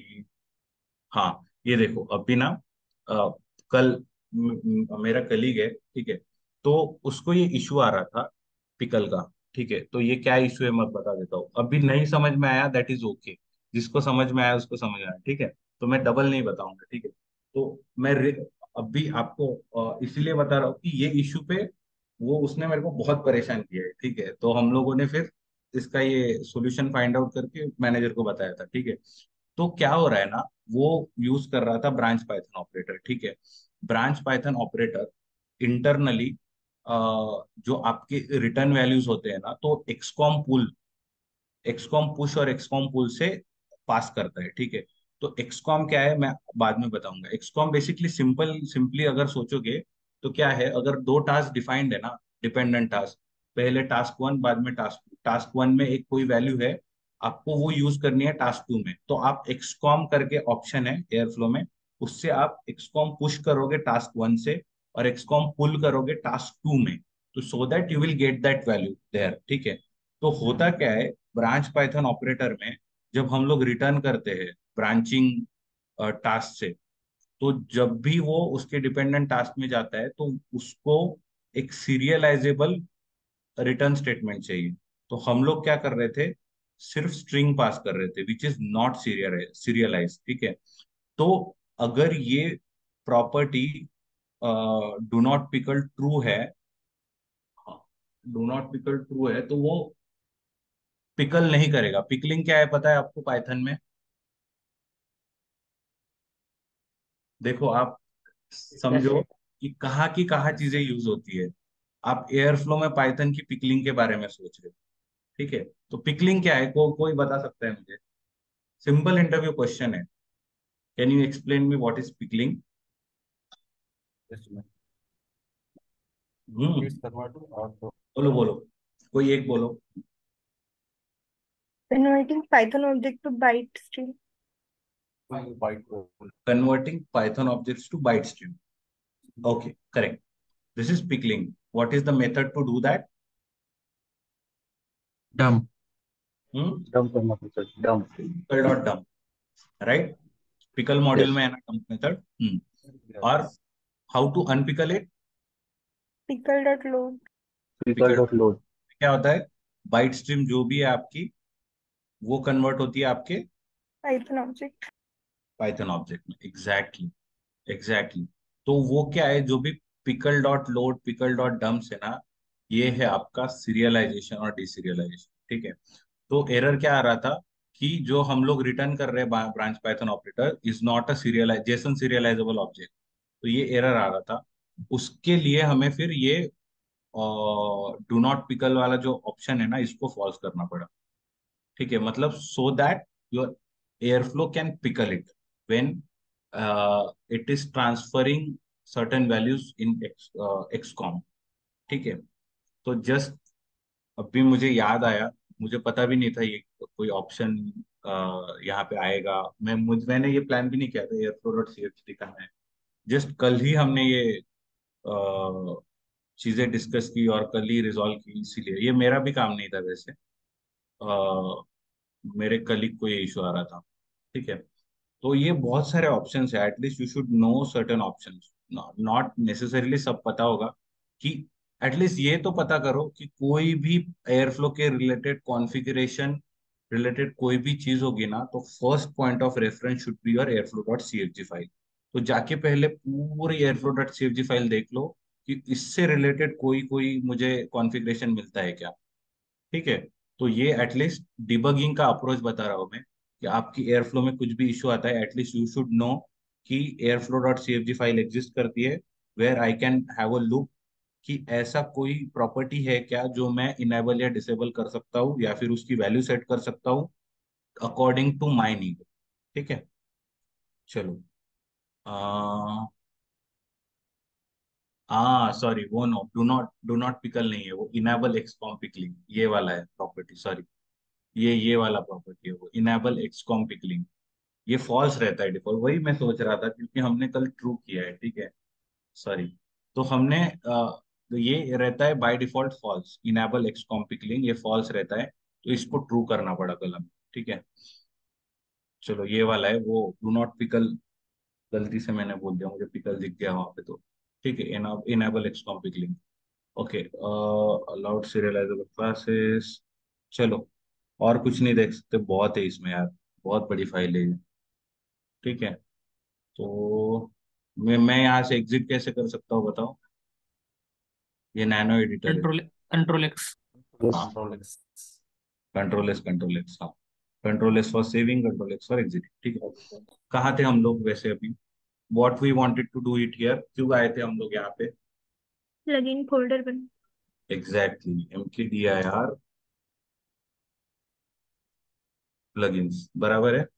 Speaker 1: हाँ ये देखो अभी ना, अ, कल म- म- मेरा कलीग है, ठीक है, तो उसको ये इशू आ रहा था पिकल का। ठीक है, तो ये क्या इशू है मैं बता देता हूँ, अभी नहीं समझ में आया दैट इज ओके, जिसको समझ में आया उसको समझ आया। ठीक है, तो मैं डबल नहीं बताऊंगा। ठीक है, तो मैं रे- अभी आपको अ, इसीलिए बता रहा हूँ कि ये इशू पे वो उसने मेरे को बहुत परेशान किया है। ठीक है, तो हम लोगों ने फिर इसका ये सॉल्यूशन फाइंड आउट करके मैनेजर को बताया था। ठीक है, तो क्या हो रहा है ना, वो यूज कर रहा था ब्रांच पाइथन ऑपरेटर। ठीक है, ब्रांच पाइथन ऑपरेटर इंटरनली जो आपके रिटर्न वैल्यूज होते हैं ना, तो एक्सकॉम पुल, एक्सकॉम पुश और एक्सकॉम पुल से पास करता है। ठीक है, तो एक्सकॉम क्या है मैं बाद में बताऊंगा। एक्सकॉम बेसिकली सिंपल सिंपली अगर सोचोगे तो क्या है, अगर दो टास्क डिफाइंड है ना, डिपेंडेंट टास्क, पहले टास्क वन बाद में टास्क टू, टास्क वन में एक कोई वैल्यू है, आपको वो यूज करनी है टास्क टू में, तो आप एक्सकॉम करके ऑप्शन है एयरफ्लो में, उससे आप एक्सकॉम पुश करोगे टास्क वन से, और एक्सकॉम पुल करोगे टास्क टू में, तो so that you will get that value there. ठीक है, तो होता क्या है, ब्रांच पाइथन ऑपरेटर में जब हम लोग रिटर्न करते हैं ब्रांचिंग टास्क से, तो जब भी वो उसके डिपेंडेंट टास्क में जाता है तो उसको एक सीरियलाइजेबल रिटर्न स्टेटमेंट चाहिए। तो हम लोग क्या कर रहे थे, सिर्फ स्ट्रिंग पास कर रहे थे विच इज नॉट सीरियलाइज। ठीक है, तो अगर ये property do not pickle true है, डू नॉट पिकल ट्रू है, तो वो पिकल नहीं करेगा। पिकलिंग क्या है पता है आपको पाइथन में? देखो आप समझो
Speaker 8: कैसे?
Speaker 1: कि कहाँ की कहाँ चीजें यूज होती है। आप एयरफ्लो में पाइथन की पिकलिंग के बारे में सोच रहे हो, ठीक है, तो पिकलिंग क्या है, को, कोई बता सकता है मुझे? सिंपल इंटरव्यू क्वेश्चन है, can you explain me what is pickling? Hmm, बोलो बोलो, कोई एक बोलो।
Speaker 4: Converting Python object to byte string.
Speaker 1: Converting Python objects to byte stream, okay correct, this is pickling. What is the method to do that?
Speaker 7: Dump.
Speaker 1: Hmm,
Speaker 3: Dump करना पड़ता है, dump.
Speaker 1: Pickle dot dump, right, pickle module
Speaker 3: Yes.
Speaker 1: में है ना dump method. Hmm, और how to unpickle it?
Speaker 4: Pickle.load.
Speaker 1: Pickle
Speaker 3: Pickle dot load.
Speaker 1: क्या होता है, बाइट स्ट्रीम जो भी है आपकी, वो कन्वर्ट होती है आपके
Speaker 4: Python object.
Speaker 1: पाइथन ऑब्जेक्ट में। एग्जैक्टली, एग्जैक्टली, तो वो क्या है, जो भी pickle dot load pickle dot dump है ना, ये है आपका सीरियलाइजेशन और डिसीरियलाइजेशन। ठीक है, तो एरर क्या आ रहा था कि जो हम लोग रिटर्न कर रहे हैं branch Python operator is not a serialize JSON serializable object, तो ये एरर आ रहा था। उसके लिए हमें फिर ये डू नॉट पिकल वाला जो ऑप्शन है ना, इसको फॉल्स करना पड़ा। ठीक है, मतलब so that your Airflow can pickle it when it is transferring certain values in XCom. ठीक है, तो जस्ट अभी मुझे याद आया, मुझे पता भी नहीं था ये कोई ऑप्शन यहाँ पे आएगा। मैं मुझ मैंने ये प्लान भी नहीं किया था एयरफ्लो डॉट सी एच दिखाना है, जस्ट कल ही हमने ये अ, चीजें डिस्कस की और कल ही रिजॉल्व की, इसीलिए ये मेरा भी काम नहीं था वैसे, अ, मेरे कलीग को ये इशू आ रहा था। ठीक है, तो ये बहुत सारे ऑप्शंस है, at least you should know certain options, not necessarily सब पता होगा, कि एटलीस्ट ये तो पता करो कि कोई भी एयरफ्लो के रिलेटेड कॉन्फ़िगरेशन रिलेटेड कोई भी चीज होगी ना, तो first point of reference should be your Airflow dot C F G file. तो जाके पहले पूरी Airflow dot C F G file देख लो कि इससे रिलेटेड कोई कोई मुझे कॉन्फ़िगरेशन मिलता है क्या। ठीक है। तो ये एटलीस्ट डिबगिंग का अप्रोच बता रहा हूँ मैं, कि आपकी एयरफ्लो में कुछ भी इशू आता है, एटलीस्ट यू शुड नो कि Airflow dot C F G file exist करती है, where I can have a look कि ऐसा कोई प्रॉपर्टी है क्या जो मैं इनेबल या डिसेबल कर सकता हूँ, या फिर उसकी वैल्यू सेट कर सकता हूँ अकॉर्डिंग टू माई नीड। ठीक है। चलो। आ, हाँ सॉरी, वो no, do not do not pickle नहीं है, वो इनेबल एक्सकॉम पिकलिंग ये वाला है प्रॉपर्टी, सॉरी। ये ये वाला प्रॉपर्टी है, वो इनेबल एक्सकॉम पिकलिंग। ये फॉल्स रहता है डिफॉल्ट, वही मैं सोच रहा था क्योंकि हमने कल ट्रू किया है। ठीक है। सॉरी। तो हमने अ, तो ये रहता है by default false, enable XCom pickling ये फॉल्स रहता है, तो इसको ट्रू करना पड़ा कल हमें। ठीक है। चलो ये वाला है वो, डू नॉट पिकल, गलती से मैंने बोल दिया, मुझे पिकल दिख गया वहां पे तो। ठीक है। Enable XCom pickling. Okay. Allowed serializable classes. चलो, और कुछ नहीं देख सकते, बहुत है इसमें यार, बहुत बड़ी फाइल है ये। ठीक है। तो मैं मैं यहाँ से एग्जिट कैसे कर सकता हूँ बताओ। ये नैनो एडिटर है।
Speaker 2: Control control X.
Speaker 9: Yes.
Speaker 1: हाँ, कंट्रोल एस, कंट्रोल एक्स, हाँ। Control S for saving, control X for exit. ठीक है। कहाँ थे हम लोग वैसे अभी? What we wanted to do it here, क्यों आए थे हम लोग यहाँ पे?
Speaker 4: प्लगइन फोल्डर बन।
Speaker 1: Exactly exactly. एम के दिया यार, प्लगइन्स बराबर है,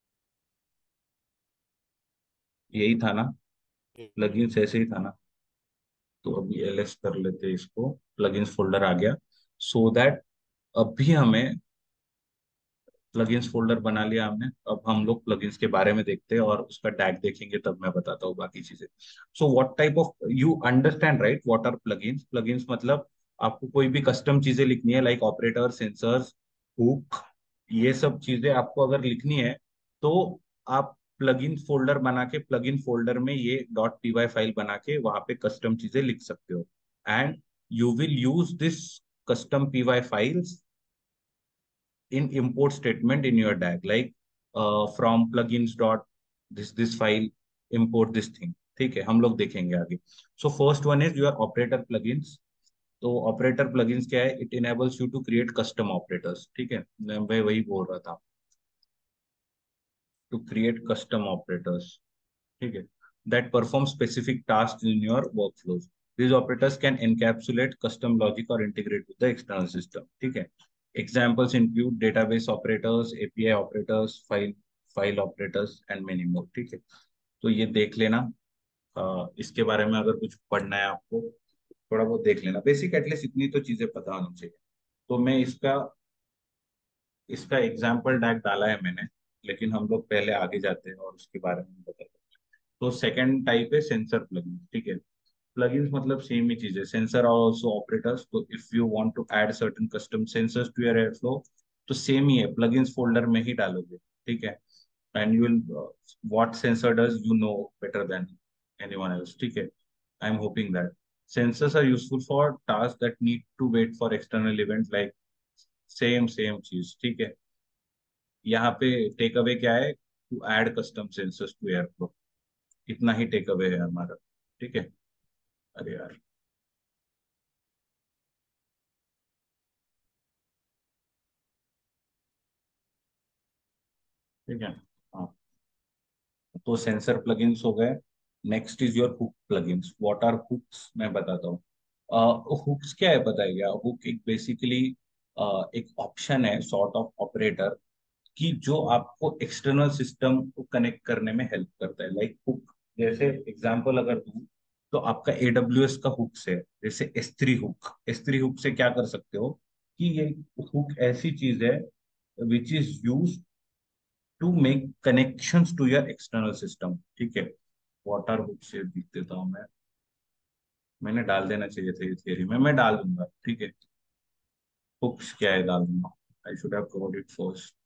Speaker 1: यही था ना? प्लगइन्स ऐसे ही था ना? तो अभी एल एस कर लेते हैं इसको, प्लगइन्स फोल्डर आ गया, सो so दैट अभी हमें प्लगइन्स फोल्डर बना लिया हमने। अब हम लोग प्लगइन्स के बारे में देखते हैं और उसका टैग देखेंगे, तब मैं बताता हूँ बाकी चीजें। So what type of, you understand right, what are plugins? Plugins मतलब आपको कोई भी कस्टम चीजें लिखनी है, लाइक ऑपरेटर, सेंसर्स, हुक, ये सब चीजें आपको अगर लिखनी है, तो आप प्लगइन फोल्डर बना के, प्लगइन फोल्डर में ये डॉट पी वाई फाइल बना के वहां पे कस्टम चीजें लिख सकते हो। And you will use this custom P Y files in import statement in your D A G, like uh, from plugins dot this this file, import this thing। ठीक है, हम लोग देखेंगे आगे। So first one is your operator plugins. तो operator plugins क्या है? It enables you to create custom operators. ठीक है, मैं मैं वही बोल रहा था, टू क्रिएट कस्टम ऑपरेटर्स। ठीक है, that perform specific tasks in your workflows. These operators can encapsulate custom logic or integrate with the external system। ठीक है। Examples include database operators, A P I operators, file file operators and many more। ठीक है। तो ये देख लेना। अ, इसके बारे में अगर कुछ पढ़ना है आपको, थोड़ा बहुत देख लेना, बेसिक एटलीस्ट इतनी तो चीजें पता होनी चाहिए। तो मैं इसका इसका एग्जाम्पल डैग डाला है मैंने, लेकिन हम लोग पहले आगे जाते हैं और उसके बारे में बताते हैं। तो सेकंड टाइप है सेंसर प्लगइन। ठीक है। प्लगइन्स मतलब सेम ही चीज है, सेंसर और ऑल्सो ऑपरेटर्स। तो if you want to add certain custom sensors to your Airflow, तो सेम ही है, प्लगइन्स फोल्डर में ही डालोगे। ठीक है। And you will, what sensor does you know better than anyone else. ठीक है। I am hoping that sensors are useful for tasks that need to wait for external event, like same same चीज। ठीक है। यहाँ पे take away क्या है? To add custom sensors to Airflow, इतना ही टेक अवे है हमारा। ठीक है। अरे यार, ठीक है। हाँ, तो सेंसर प्लगइन्स हो गए। Next is your hook plugins. What are hooks, मैं बताता हूँ। हुक्स क्या है पता है क्या? हुक एक बेसिकली एक ऑप्शन है, सॉर्ट ऑफ ऑपरेटर, कि जो आपको एक्सटर्नल सिस्टम को कनेक्ट करने में हेल्प करता है, लाइक हुक। जैसे एग्जांपल अगर दूं, तो आपका ए डब्ल्यू एस का हुक्स है, जैसे S three hook. S three hook से क्या कर सकते हो कि ये हुक ऐसी चीज है which is use to make connections to your external system. ठीक है। व्हाट आर हुक्स, ये लिख देता हूँ मैं, मैंने डाल देना चाहिए था ये थियरी में, मैं डाल दूंगा। ठीक है। हुक्स क्या है डाल दूंगा, I should have covered it first.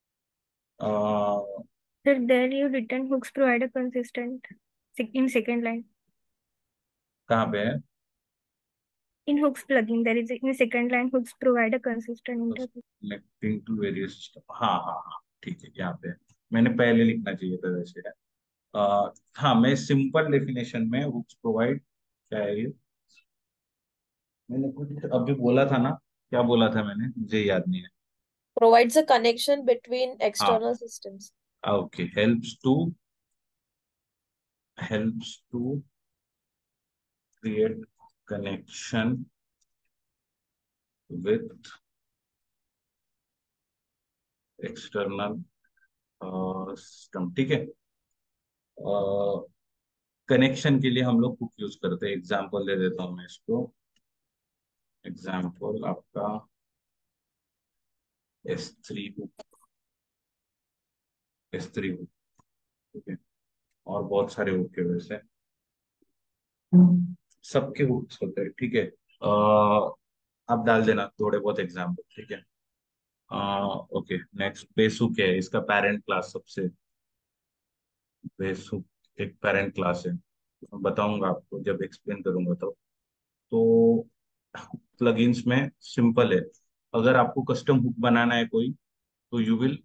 Speaker 4: Sir, there you written hooks provide a consistent sec- in second line.
Speaker 1: कहाँ पे है?
Speaker 4: In Hooks plugin, there is a, in the second line, Hooks provide a consistent interface.
Speaker 1: Connecting to various system, हाँ हाँ हाँ ठीक है, यहाँ पे मैंने पहले लिखना चाहिए था वैसे है। आ, हाँ, मैं सिंपल डेफिनेशन में हुक्स प्रोवाइड, क्या है ये, मैंने कुछ अभी बोला था ना, क्या बोला था मैंने, मुझे याद नहीं है।
Speaker 10: Provides a connection between
Speaker 1: हाँ,
Speaker 10: external systems.
Speaker 1: Okay, helps to helps to create connection with external system, ठीक है। कनेक्शन के लिए हम लोग हुक यूज करते हैं, एग्जांपल दे देता हूँ मैं इसको। एग्जांपल आपका S three hook, S three hook, ठीक है। और बहुत सारे हुक है वैसे, सबके हुक्स होते हैं, ठीक है। अ, आप डाल देना थोड़े बहुत एग्जांपल, ठीक है। ओके, नेक्स्ट बेसुक है, इसका पेरेंट क्लास सबसे, बेसुक एक पेरेंट क्लास है, मैं बताऊंगा आपको जब एक्सप्लेन करूंगा तो। तो प्लगइन्स में सिंपल है, अगर आपको कस्टम हुक बनाना है कोई, तो you will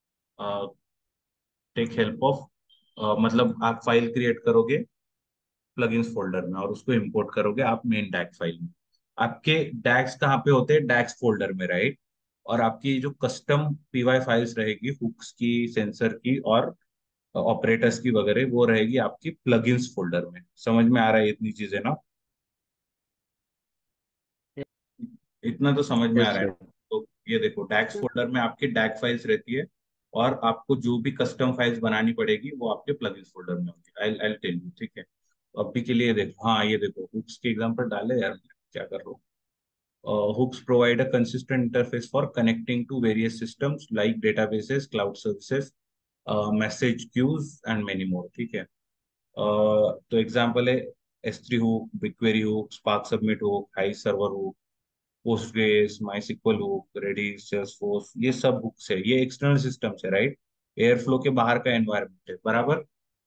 Speaker 1: take help of, मतलब आप फाइल क्रिएट करोगे प्लगइन्स फोल्डर में और उसको इंपोर्ट करोगे आप मेन डैग फाइल में। आपके डैग्स कहाँ पे होते हैं, डैग्स फोल्डर में, राइट। और आपकी जो कस्टम पीवाई फाइल्स रहेगी हुक्स की, सेंसर की और ऑपरेटर्स की वगैरह, वो रहेगी आपकी प्लगइन्स फोल्डर में। समझ में आ रहा है इतनी चीजें ना, इतना तो समझ में आ
Speaker 3: Yes,
Speaker 1: रहा है
Speaker 3: sir.
Speaker 1: ना। तो ये देखो, डैक्स फोल्डर में आपकी डैग फाइल्स रहती है, और आपको जो भी कस्टम फाइल्स बनानी पड़ेगी वो आपके प्लगइन्स फोल्डर में होगी। आई आई टेल यू, ठीक है। तो अभी के लिए देखो, हाँ ये देखो, हुक्स के एग्जांपल डाले यार, मैं क्या कर रहा हूँ। Hooks provide a consistent interface for connecting to various systems like databases, cloud services, uh, message queues and many more, ठीक है। uh, तो एग्जांपल है S three hook, BigQuery hook, Spark submit hook, Hive server hook, Postgres, MySQL hook, Redis, Salesforce, ये सब hooks है, ये external systems है, right. Airflow के बाहर का एनवायरनमेंट है, बराबर,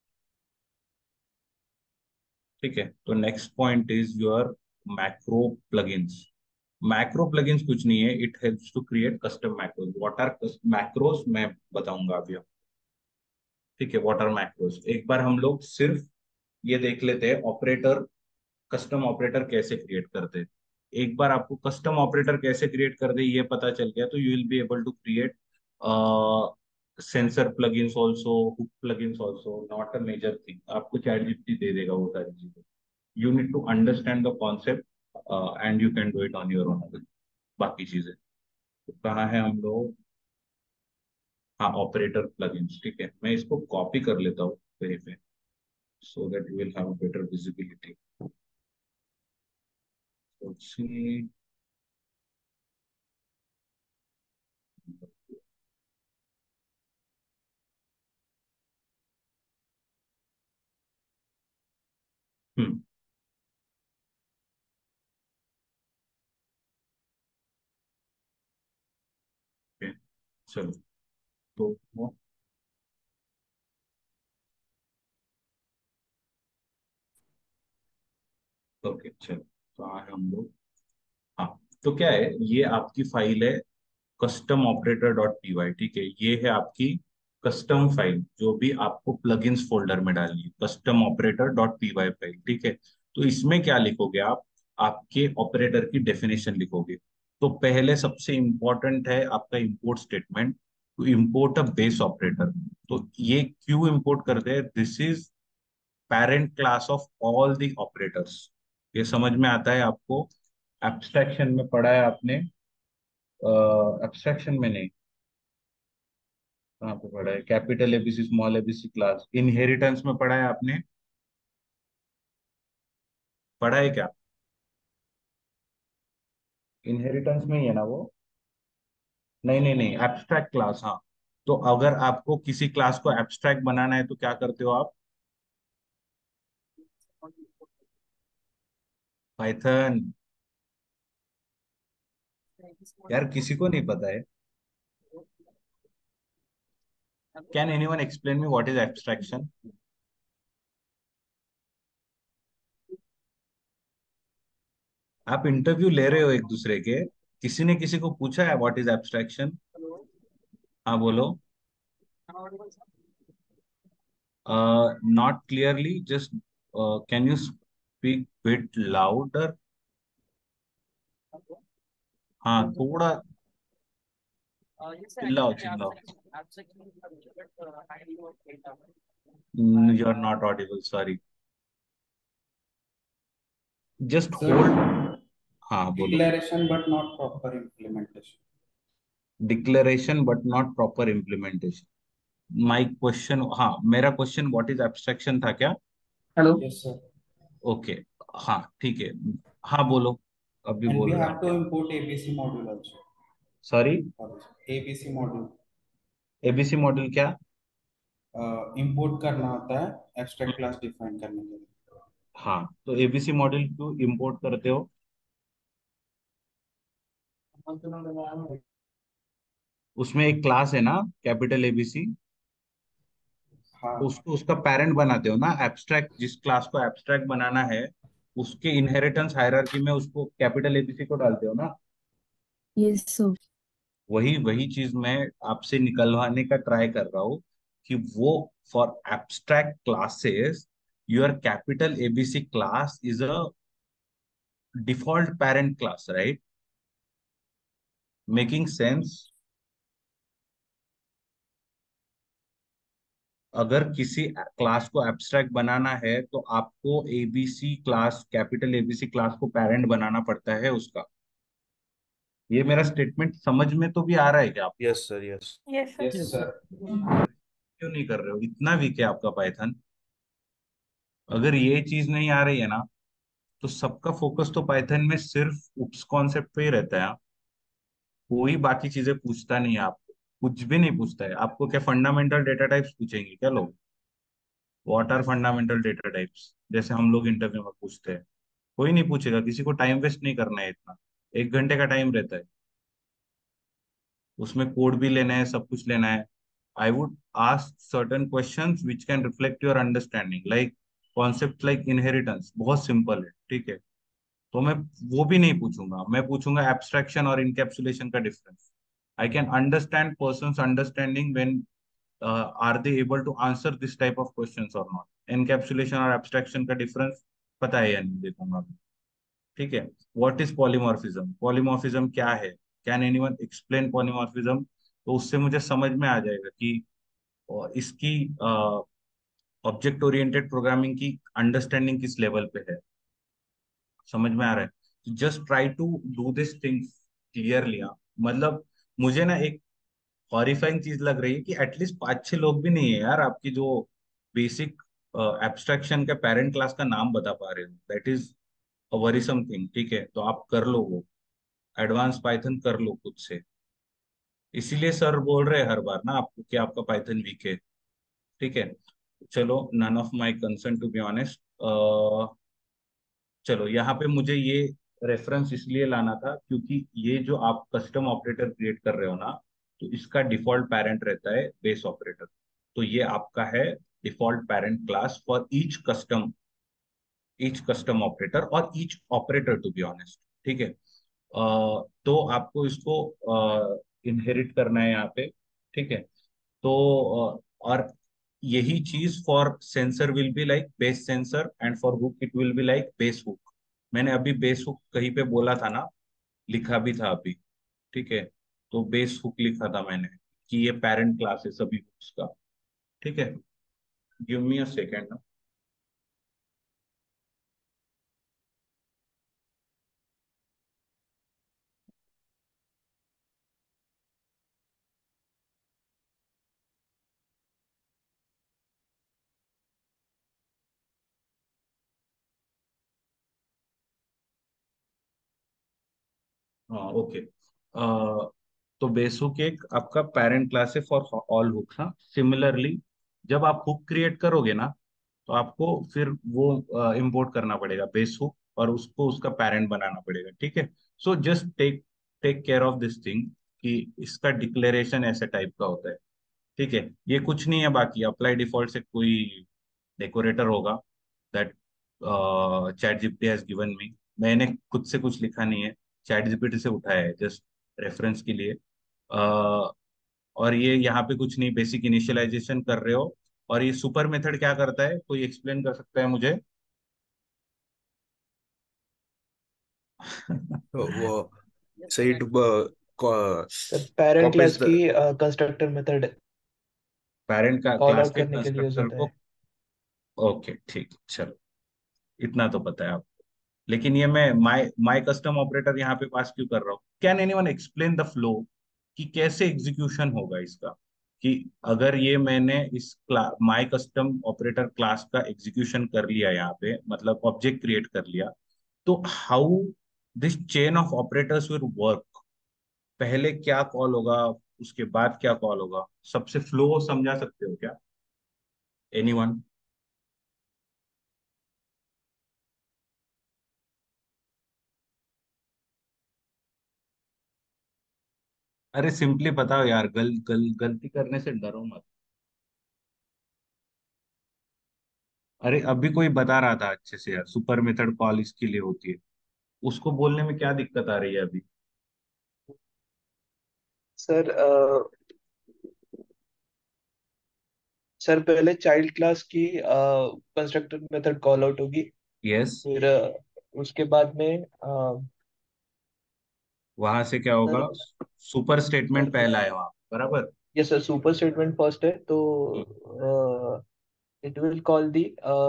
Speaker 1: ठीक है। तो next point is your macro plugins. Macro plugins कुछ नहीं है, it helps to create custom macros. What are macros, मैं बताऊंगा अभी आपको, ठीक है। व्हाट आर मैक्रोस, एक बार हम लोग सिर्फ ये देख लेते हैं ऑपरेटर, कस्टम ऑपरेटर कैसे क्रिएट करते हैं। एक बार आपको कस्टम ऑपरेटर कैसे क्रिएट कर दे ये पता चल गया, तो you will be able to create sensor plugins also, hook plugins also, not a major thing, आपको चैट जीपीटी दे देगा वो सारी चीजें। You need to understand the concept and you can do it on your own, बाकी चीजें। तो कहाँ है हम लोग, हाँ, ऑपरेटर प्लगइन्स, ठीक है। मैं इसको कॉपी कर लेता हूँ कहीं पे, so that you will have better visibility. See, hmm, okay, चलो, तो ओके चलो, कहाँ है हम लोग, हाँ। तो क्या है, ये आपकी फाइल है custom operator dot P Y, ठीक है। ये है आपकी कस्टम फाइल जो भी आपको प्लगइन्स फोल्डर में डालनी है, custom operator dot P Y file, ठीक है। तो इसमें क्या लिखोगे आप, आपके ऑपरेटर की डेफिनेशन लिखोगे। तो पहले सबसे इंपॉर्टेंट है आपका import statement, to import a base operator. तो ये क्यों इंपोर्ट करते हैं, this is parent class of all the operators. ये समझ में आता है आपको, एब्स्ट्रैक्शन में पढ़ा है आपने, एब्स्ट्रैक्शन में नहीं, कहाँ पे पढ़ा है, capital A B C small A B C class, inheritance में पढ़ा है आपने, पढ़ा है क्या, इनहेरिटेंस में ही है ना वो, नहीं नहीं नहीं, एब्स्ट्रैक्ट क्लास, हाँ। तो अगर आपको किसी क्लास को एब्स्ट्रैक्ट बनाना है तो क्या करते हो आप, पाइथन। यार किसी को नहीं पता है, can anyone explain me what is abstraction. आप इंटरव्यू ले रहे हो एक दूसरे के, किसी ने किसी को पूछा है व्हाट इज एब्स्ट्रैक्शन? हाँ बोलो। Not clearly, just can you speak bit louder? हाँ थोड़ा चिल्लाओ चिल्लाओ। You are not audible, sorry. Just
Speaker 11: Sir,
Speaker 1: hold. हाँ बोलो।
Speaker 11: declaration but not proper implementation.
Speaker 1: Declaration but not proper implementation. My question, हाँ मेरा क्वेश्चन व्हाट इज एब्स्ट्रैक्शन था क्या?
Speaker 8: हेलो।
Speaker 11: Yes, sir.
Speaker 1: ओके। हाँ ठीक है। हाँ बोलो, अभी
Speaker 11: And we
Speaker 1: बोल रहे
Speaker 11: have
Speaker 1: हैं
Speaker 11: to
Speaker 1: क्या?
Speaker 11: import A B C module also.
Speaker 1: Sorry,
Speaker 11: A B C module.
Speaker 1: ABC model क्या?
Speaker 11: Uh, import करना होता है abstract class define करने के लिए.
Speaker 1: हाँ तो एबीसी मॉडल क्यों इंपोर्ट करते हो? उसमें एक क्लास है ना, कैपिटल एबीसी,
Speaker 11: हाँ.
Speaker 1: तो उसको उसका पेरेंट बनाते हो ना। एब्स्ट्रैक्ट, जिस क्लास को एब्स्ट्रैक्ट बनाना है उसके इनहेरिटेंस हायरार्की में उसको कैपिटल एबीसी को डालते हो ना।
Speaker 12: Yes, sir.
Speaker 1: वही वही चीज मैं आपसे निकलवाने का ट्राई कर रहा हूँ कि वो for abstract classes your capital ABC class is a default parent class, right? Making sense? अगर किसी क्लास को एब्स्ट्रैक्ट बनाना है तो आपको ABC class, capital ABC class को पेरेंट बनाना पड़ता है उसका। ये मेरा स्टेटमेंट समझ में तो भी आ रहा है क्या आपको?
Speaker 9: Yes sir, yes.
Speaker 4: Yes, sir.
Speaker 11: Yes,
Speaker 8: Yes,
Speaker 11: sir.
Speaker 8: sir.
Speaker 1: क्यों नहीं कर रहे हो? इतना वीक है आपका पाइथन? अगर ये चीज नहीं आ रही है ना, तो सबका फोकस तो पाइथन में सिर्फ उप्स कॉन्सेप्ट पे ही रहता है। कोई बाकी चीजें पूछता नहीं है आपको, कुछ भी नहीं पूछता है आपको। क्या फंडामेंटल डेटा टाइप्स पूछेंगे क्या लोग? What are fundamental data types, जैसे हम लोग इंटरव्यू में पूछते हैं? कोई नहीं पूछेगा, किसी को टाइम वेस्ट नहीं करना है इतना। एक घंटे का टाइम रहता है, उसमें कोड भी लेना है, सब कुछ लेना है। I would ask certain questions which can reflect your understanding, like concept like inheritance, बहुत सिंपल है, ठीक है? तो मैं वो भी नहीं पूछूंगा, मैं पूछूंगा एब्स्ट्रैक्शन और इनकैप्सुलेशन का difference. I can understand persons understanding when are they able to answer this type of questions और नॉट। एनकैप्सुलेशन और एब्स्ट्रैक्शन का डिफरेंस पता है या नहीं, देखूंगा मैं, ठीक है? व्हाट इज पॉलीमॉर्फिज्म, पॉलीमॉर्फिज्म क्या है? Can anyone explain polymorphism? तो उससे मुझे समझ में आ जाएगा कि अ, इसकी ऑब्जेक्ट ओरिएंटेड प्रोग्रामिंग की अंडरस्टैंडिंग किस लेवल पे है। समझ में आ रहा है? Just try to do this things clearly. मतलब मुझे ना एक हॉरिफाइंग चीज लग रही है कि एटलीस्ट पांच छह लोग भी नहीं है यार आपकी जो बेसिक एब्स्ट्रैक्शन का पेरेंट क्लास का नाम बता पा रहे हो। That is a worrisome thing, ठीक है? तो आप कर लो वो, एडवांस पाइथन कर लो खुद से। इसीलिए सर बोल रहे हैं हर बार ना आपको कि आपका पाइथन वीक है, ठीक है? चलो, none of my concern to be honest. चलो, यहाँ पे मुझे ये रेफरेंस इसलिए लाना था क्योंकि ये जो आप कस्टम ऑपरेटर क्रिएट कर रहे हो ना, तो इसका डिफॉल्ट पेरेंट रहता है बेस ऑपरेटर। तो ये आपका है default parent class for each custom, each custom operator और each operator to be honest, ठीक है? अ, तो आपको इसको इनहेरिट करना है यहाँ पे, ठीक है? तो अ, और यही चीज for sensor will be like base sensor and for hook it will be like base hook. मैंने अभी बेस हुक कहीं पे बोला था ना, लिखा भी था अभी, ठीक है? तो बेस हुक लिखा था मैंने कि ये पेरेंट क्लास है सभी हुक्स का, ठीक है? Give me a second. हाँ ओके। तो बेसुक एक आपका पेरेंट क्लास है फॉर ऑल हुक्स। हाँ, सिमिलरली जब आप हुक क्रिएट करोगे ना, तो आपको फिर वो इंपोर्ट करना पड़ेगा बेस हुक, और उसको उसका पेरेंट बनाना पड़ेगा, ठीक है? So just take take care of this thing कि इसका डिक्लेरेशन ऐसे टाइप का होता है, ठीक है? ये कुछ नहीं है, बाकी अप्लाई डिफॉल्ट से कोई डेकोरेटर होगा that ChatGPT has given me, मैंने खुद से कुछ लिखा नहीं है, चैट जीपीटी से उठाया है जस्ट रेफरेंस के लिए। अ, और ये यहाँ पे कुछ नहीं, बेसिक इनिशियलाइजेशन कर रहे हो। और ये सुपर मेथड क्या करता है, कोई एक्सप्लेन कर सकता है मुझे?
Speaker 7: तो वो सही
Speaker 9: sir parent
Speaker 7: copies
Speaker 9: class
Speaker 7: the
Speaker 9: की कंस्ट्रक्टर मेथड
Speaker 1: पेरेंट का
Speaker 9: कॉल
Speaker 1: क्लास
Speaker 9: आउट
Speaker 1: के
Speaker 9: करने के लिए यूज
Speaker 1: कंस्ट्रक्टर
Speaker 9: होता
Speaker 1: को।
Speaker 9: है।
Speaker 1: ओके ठीक, चलो, इतना तो पता है आप। लेकिन ये मैं माई माई कस्टम ऑपरेटर यहाँ पे पास क्यों कर रहा हूँ? Can anyone explain the flow कि कैसे एग्जीक्यूशन होगा इसका? कि अगर ये मैंने इस माई कस्टम ऑपरेटर क्लास का एग्जीक्यूशन कर लिया यहाँ पे, मतलब ऑब्जेक्ट क्रिएट कर लिया, तो how this chain of operators will work? पहले क्या कॉल होगा, उसके बाद क्या कॉल होगा? सबसे फ्लो समझा सकते हो क्या एनीवन? अरे सिंपली बताओ यार, गल, गल, गलती करने से डरो मत। अरे अभी कोई बता रहा था अच्छे से यार, सुपर मेथड कॉल इसके लिए होती है, उसको बोलने में क्या दिक्कत आ रही है अभी?
Speaker 9: सर अ, सर पहले चाइल्ड क्लास की कंस्ट्रक्टर मेथड कॉल आउट होगी।
Speaker 1: यस।
Speaker 9: फिर अ, उसके बाद में अ,
Speaker 1: वहां से क्या
Speaker 9: सर
Speaker 1: होगा? सुपर स्टेटमेंट
Speaker 9: सर
Speaker 1: पहला है वहां, बराबर।
Speaker 9: ये सर सुपर स्टेटमेंट फर्स्ट है तो
Speaker 1: hmm.
Speaker 9: It will call the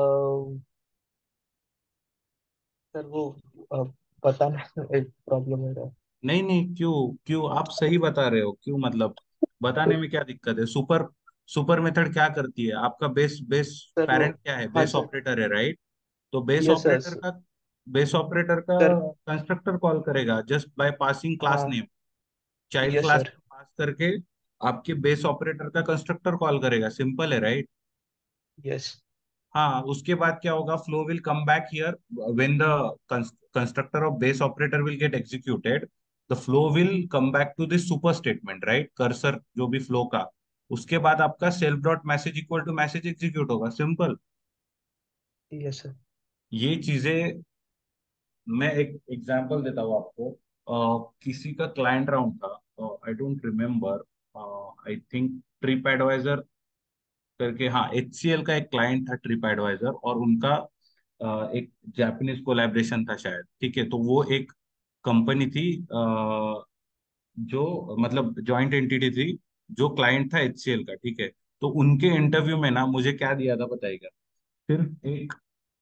Speaker 9: sir वो अ, पता नहीं एक प्रॉब्लम है।
Speaker 1: नहीं नहीं, क्यों क्यों आप सही बता रहे हो, क्यों मतलब बताने में क्या दिक्कत है? सुपर सुपर मेथड क्या करती है? आपका बेस बेस
Speaker 9: सर वो
Speaker 1: पैरेंट क्या है?
Speaker 9: हाँ
Speaker 1: बेस
Speaker 9: सर
Speaker 1: ऑपरेटर है, राइट? तो बेस
Speaker 9: यस सर
Speaker 1: ऑपरेटर का बेस ऑपरेटर का
Speaker 9: सर
Speaker 1: कंस्ट्रक्टर कॉल करेगा जस्ट बाय पासिंग क्लास
Speaker 9: हाँ
Speaker 1: name. Child
Speaker 9: yes
Speaker 1: class
Speaker 9: sir
Speaker 1: pass करके आपके बेस ऑपरेटर का कंस्ट्रक्टर कॉल करेगा, सिंपल है, राइट?
Speaker 9: यस
Speaker 1: हाँ, उसके बाद क्या होगा? Flow will come back here when the constructor of base operator will get executed, the flow will come back to this super statement, right? Cursor जो भी फ्लो का, उसके बाद आपका self dot message equal to message execute होगा, simple.
Speaker 9: Yes sir
Speaker 1: ये चीजें मैं एक एग्जांपल देता हूँ आपको। अ, किसी का क्लाइंट राउंड था, I don't remember, I think TripAdvisor करके, हाँ, एचसीएल का एक क्लाइंट था ट्रिप एडवाइजर, और उनका अ, एक जापानीज कोलैबोरेशन था शायद, ठीक है? तो वो एक कंपनी थी, अ, जो मतलब जॉइंट एंटिटी थी, जो क्लाइंट था एचसीएल का, ठीक है? तो उनके इंटरव्यू में ना मुझे क्या दिया था बताइएगा? सिर्फ एक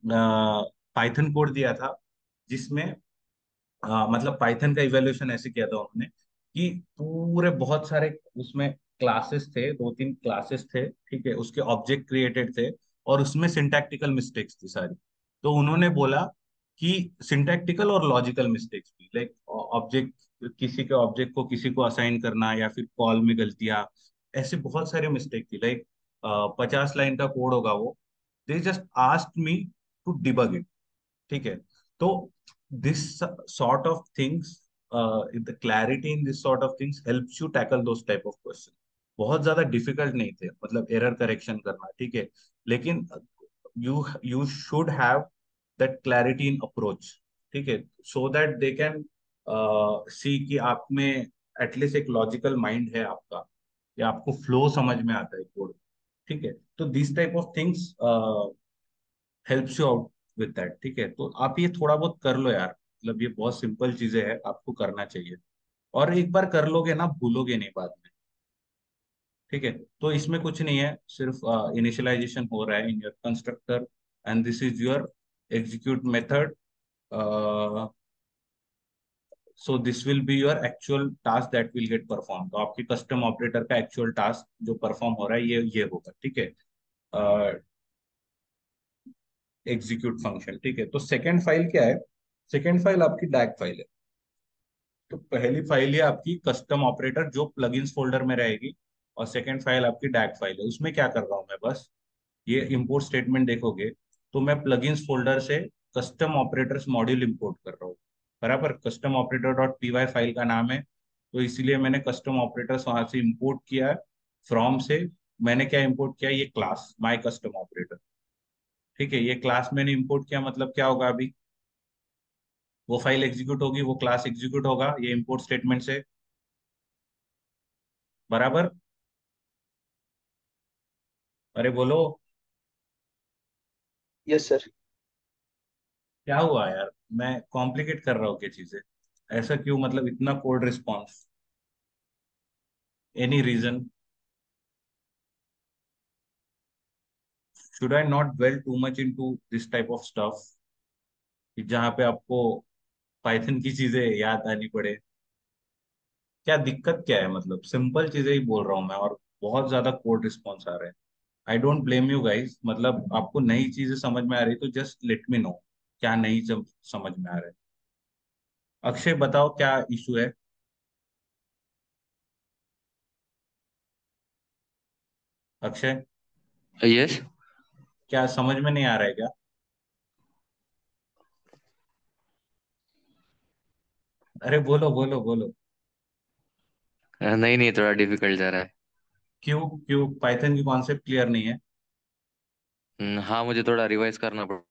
Speaker 1: पाइथन कोड दिया था, जिसमें अ, मतलब पाइथन का इवेल्युएशन ऐसे किया था उन्होंने कि पूरे बहुत सारे उसमें क्लासेस थे, दो तीन क्लासेस थे, ठीक है? उसके ऑब्जेक्ट क्रिएटेड थे, और उसमें सिंटैक्टिकल मिस्टेक्स थी सारी। तो उन्होंने बोला कि सिंटैक्टिकल और लॉजिकल मिस्टेक्स भी, लाइक ऑब्जेक्ट, किसी के ऑब्जेक्ट को किसी को असाइन करना, या फिर कॉल में गलतियां, ऐसे बहुत सारे मिस्टेक थी, लाइक पचास लाइन का कोड होगा वो। They just asked me to debug it, ठीक है? तो this sort of things, uh, the clarity in this sort of things helps you tackle those type of questions. बहुत ज्यादा डिफिकल्ट नहीं थे, मतलब एरर करेक्शन करना, ठीक है? लेकिन you you should have that clarity in approach, ठीक है? सो दैट दे कैन सी कि आप में एटलीस्ट एक लॉजिकल माइंड है आपका, या आपको फ्लो समझ में आता है कोड, ठीक है? तो this type of things helps you out with that, ठीक है? तो आप ये थोड़ा बहुत कर लो यार, मतलब ये बहुत सिंपल चीजें हैं, आपको करना चाहिए। और एक बार कर लोगे ना, भूलोगे नहीं बाद में, ठीक है? तो इसमें कुछ नहीं है, सिर्फ इनिशियलाइजेशन हो रहा है in your constructor, and this is your execute method. So this will be your actual task that will get perform. तो आपके कस्टम ऑपरेटर का एक्चुअल टास्क जो परफॉर्म हो रहा है, ये ये होगा, ठीक है? एग्जीक्यूट फंक्शन, ठीक है? तो सेकेंड फाइल क्या है? सेकेंड फाइल आपकी डैग फाइल है। तो पहली फाइल है आपकी कस्टम ऑपरेटर, जो प्लगइन्स फोल्डर में रहेगी, और सेकंड फाइल आपकी डैग फाइल है। उसमें क्या कर रहा हूँ मैं? बस ये इंपोर्ट स्टेटमेंट देखोगे तो मैं प्लगइन्स फोल्डर से कस्टम ऑपरेटर्स मॉड्यूल इंपोर्ट कर रहा हूँ, बराबर? Custom operator dot P Y file का नाम है, तो इसलिए मैंने कस्टम ऑपरेटर्स वहां से इंपोर्ट किया है। फ्रॉम से मैंने क्या इंपोर्ट किया? ये क्लास माई कस्टम ऑपरेटर, ठीक है? ये क्लास मैंने इंपोर्ट किया, मतलब क्या होगा अभी? वो फाइल एग्जीक्यूट होगी, वो क्लास एग्जीक्यूट होगा ये इंपोर्ट स्टेटमेंट से, बराबर? अरे बोलो।
Speaker 9: Yes sir.
Speaker 1: क्या हुआ यार, मैं कॉम्प्लिकेट कर रहा हूँ क्या चीजें? ऐसा क्यों, मतलब इतना code response? Any reason? Should I not dwell too much into this type of stuff, जहाँ पे आपको पाइथन की चीजें याद आनी पड़े? क्या दिक्कत क्या है? मतलब सिंपल चीजें ही बोल रहा हूँ मैं, और बहुत ज्यादा कोड रिस्पॉन्स आ रहे हैं। I don't blame you guys, मतलब आपको नई चीजें समझ में आ रही तो जस्ट लेट मी नो क्या नहीं सम- समझ में आ रहा है। अक्षय बताओ क्या इशू है? अक्षय,
Speaker 3: यस।
Speaker 1: क्या समझ में नहीं आ रहा है क्या? अरे बोलो बोलो बोलो।
Speaker 3: नहीं नहीं, थोड़ा डिफिकल्ट जा रहा है।
Speaker 1: क्यों क्यों पाइथन की कॉन्सेप्ट क्लियर नहीं है?
Speaker 3: हम्म, हाँ, मुझे थोड़ा रिवाइज करना पड़।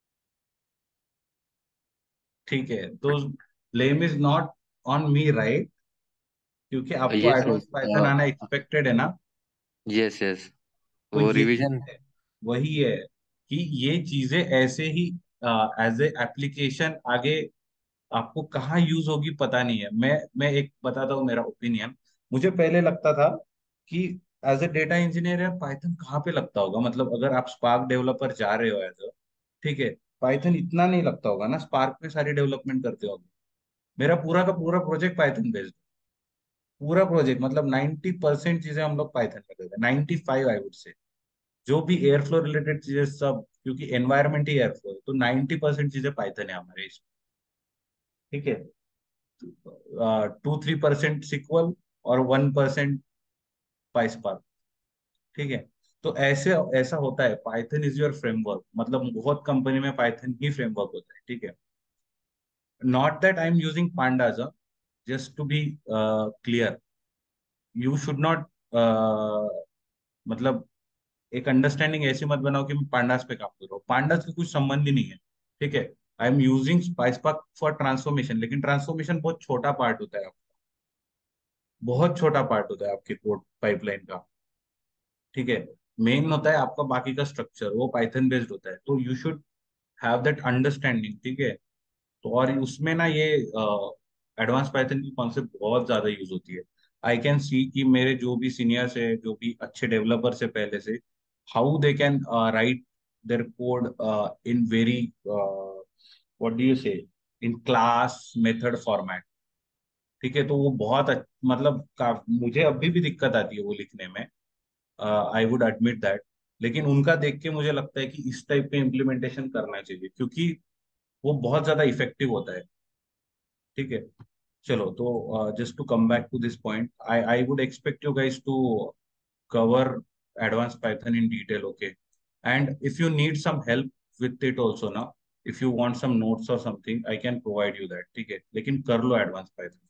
Speaker 1: ठीक है, तो blame is not on me, right? क्योंकि आपको
Speaker 3: यस
Speaker 1: एडवांस पाइथन आना
Speaker 3: यस।
Speaker 1: एक्सपेक्टेड है ना।
Speaker 3: Yes yes.
Speaker 1: तो
Speaker 3: वो
Speaker 1: यही
Speaker 3: रिवीजन।
Speaker 1: है, वही है कि ये चीजें ऐसे ही एज ए एप्लीकेशन आगे आपको कहाँ यूज होगी पता नहीं है। मैं मैं एक बताता हूँ मेरा ओपिनियन। मुझे पहले लगता था कि एज ए डेटा इंजीनियर है पाइथन कहाँ पे लगता होगा, मतलब अगर आप स्पार्क डेवलपर जा रहे हो एज अ, ठीक है, पाइथन इतना नहीं लगता होगा ना, स्पार्क पे सारी डेवलपमेंट करते होगे। मेरा पूरा का पूरा प्रोजेक्ट पाइथन बेस्ड, पूरा प्रोजेक्ट मतलब नाइन्टी परसेंट चीजें हम लोग पाइथन में करते हैं, ninety five I would say. जो भी एयर फ्लो रिलेटेड चीजें सब, क्योंकि एनवायरमेंट ही एयर फ्लो है, तो नाइन्टी परसेंट चीजें पाइथन है हमारे इसमें। ठीक है, टू थ्री परसेंट सिक्वल और वन परसेंट पाइस्पार्क। ठीक है, तो ऐसे ऐसा होता है, पाइथन इज योर फ्रेमवर्क, मतलब बहुत कंपनी में पाइथन ही फ्रेमवर्क होता है। ठीक है, not that I am using pandas, just to be clear, you should not, मतलब एक अंडरस्टैंडिंग ऐसी मत बनाओ कि मैं पांडास पे काम कर रहा हूँ, पांडास का कुछ संबंध ही नहीं है। ठीक है, I am using PySpark for transformation, लेकिन ट्रांसफॉर्मेशन बहुत छोटा पार्ट होता है आपका, बहुत छोटा पार्ट होता है आपके कोड पाइपलाइन का। ठीक है, मेन होता है आपका बाकी का स्ट्रक्चर, वो पाइथन बेस्ड होता है, तो you should have that understanding. ठीक है, तो और उसमें ना ये एडवांस पाइथन की कॉन्सेप्ट बहुत ज्यादा यूज होती है। आई कैन सी कि मेरे जो भी सीनियर्स है, जो भी अच्छे डेवलपर्स है पहले से, how they can write their code in very, what do you say, in class method format. ठीक है, तो वो बहुत अच्छ- मतलब का, मुझे अभी भी दिक्कत आती है वो लिखने में, आई वुड एडमिट दैट। लेकिन उनका देख के मुझे लगता है कि इस टाइप पे इम्प्लीमेंटेशन करना चाहिए, क्योंकि वो बहुत ज्यादा इफेक्टिव होता है। ठीक है, चलो, तो just to come back to this point, I I would expect you guys to cover advanced python in detail, okay? And if you need some help with it also now, if you want some notes or something, I can provide you that, ठीक है? लेकिन कर लो advanced python।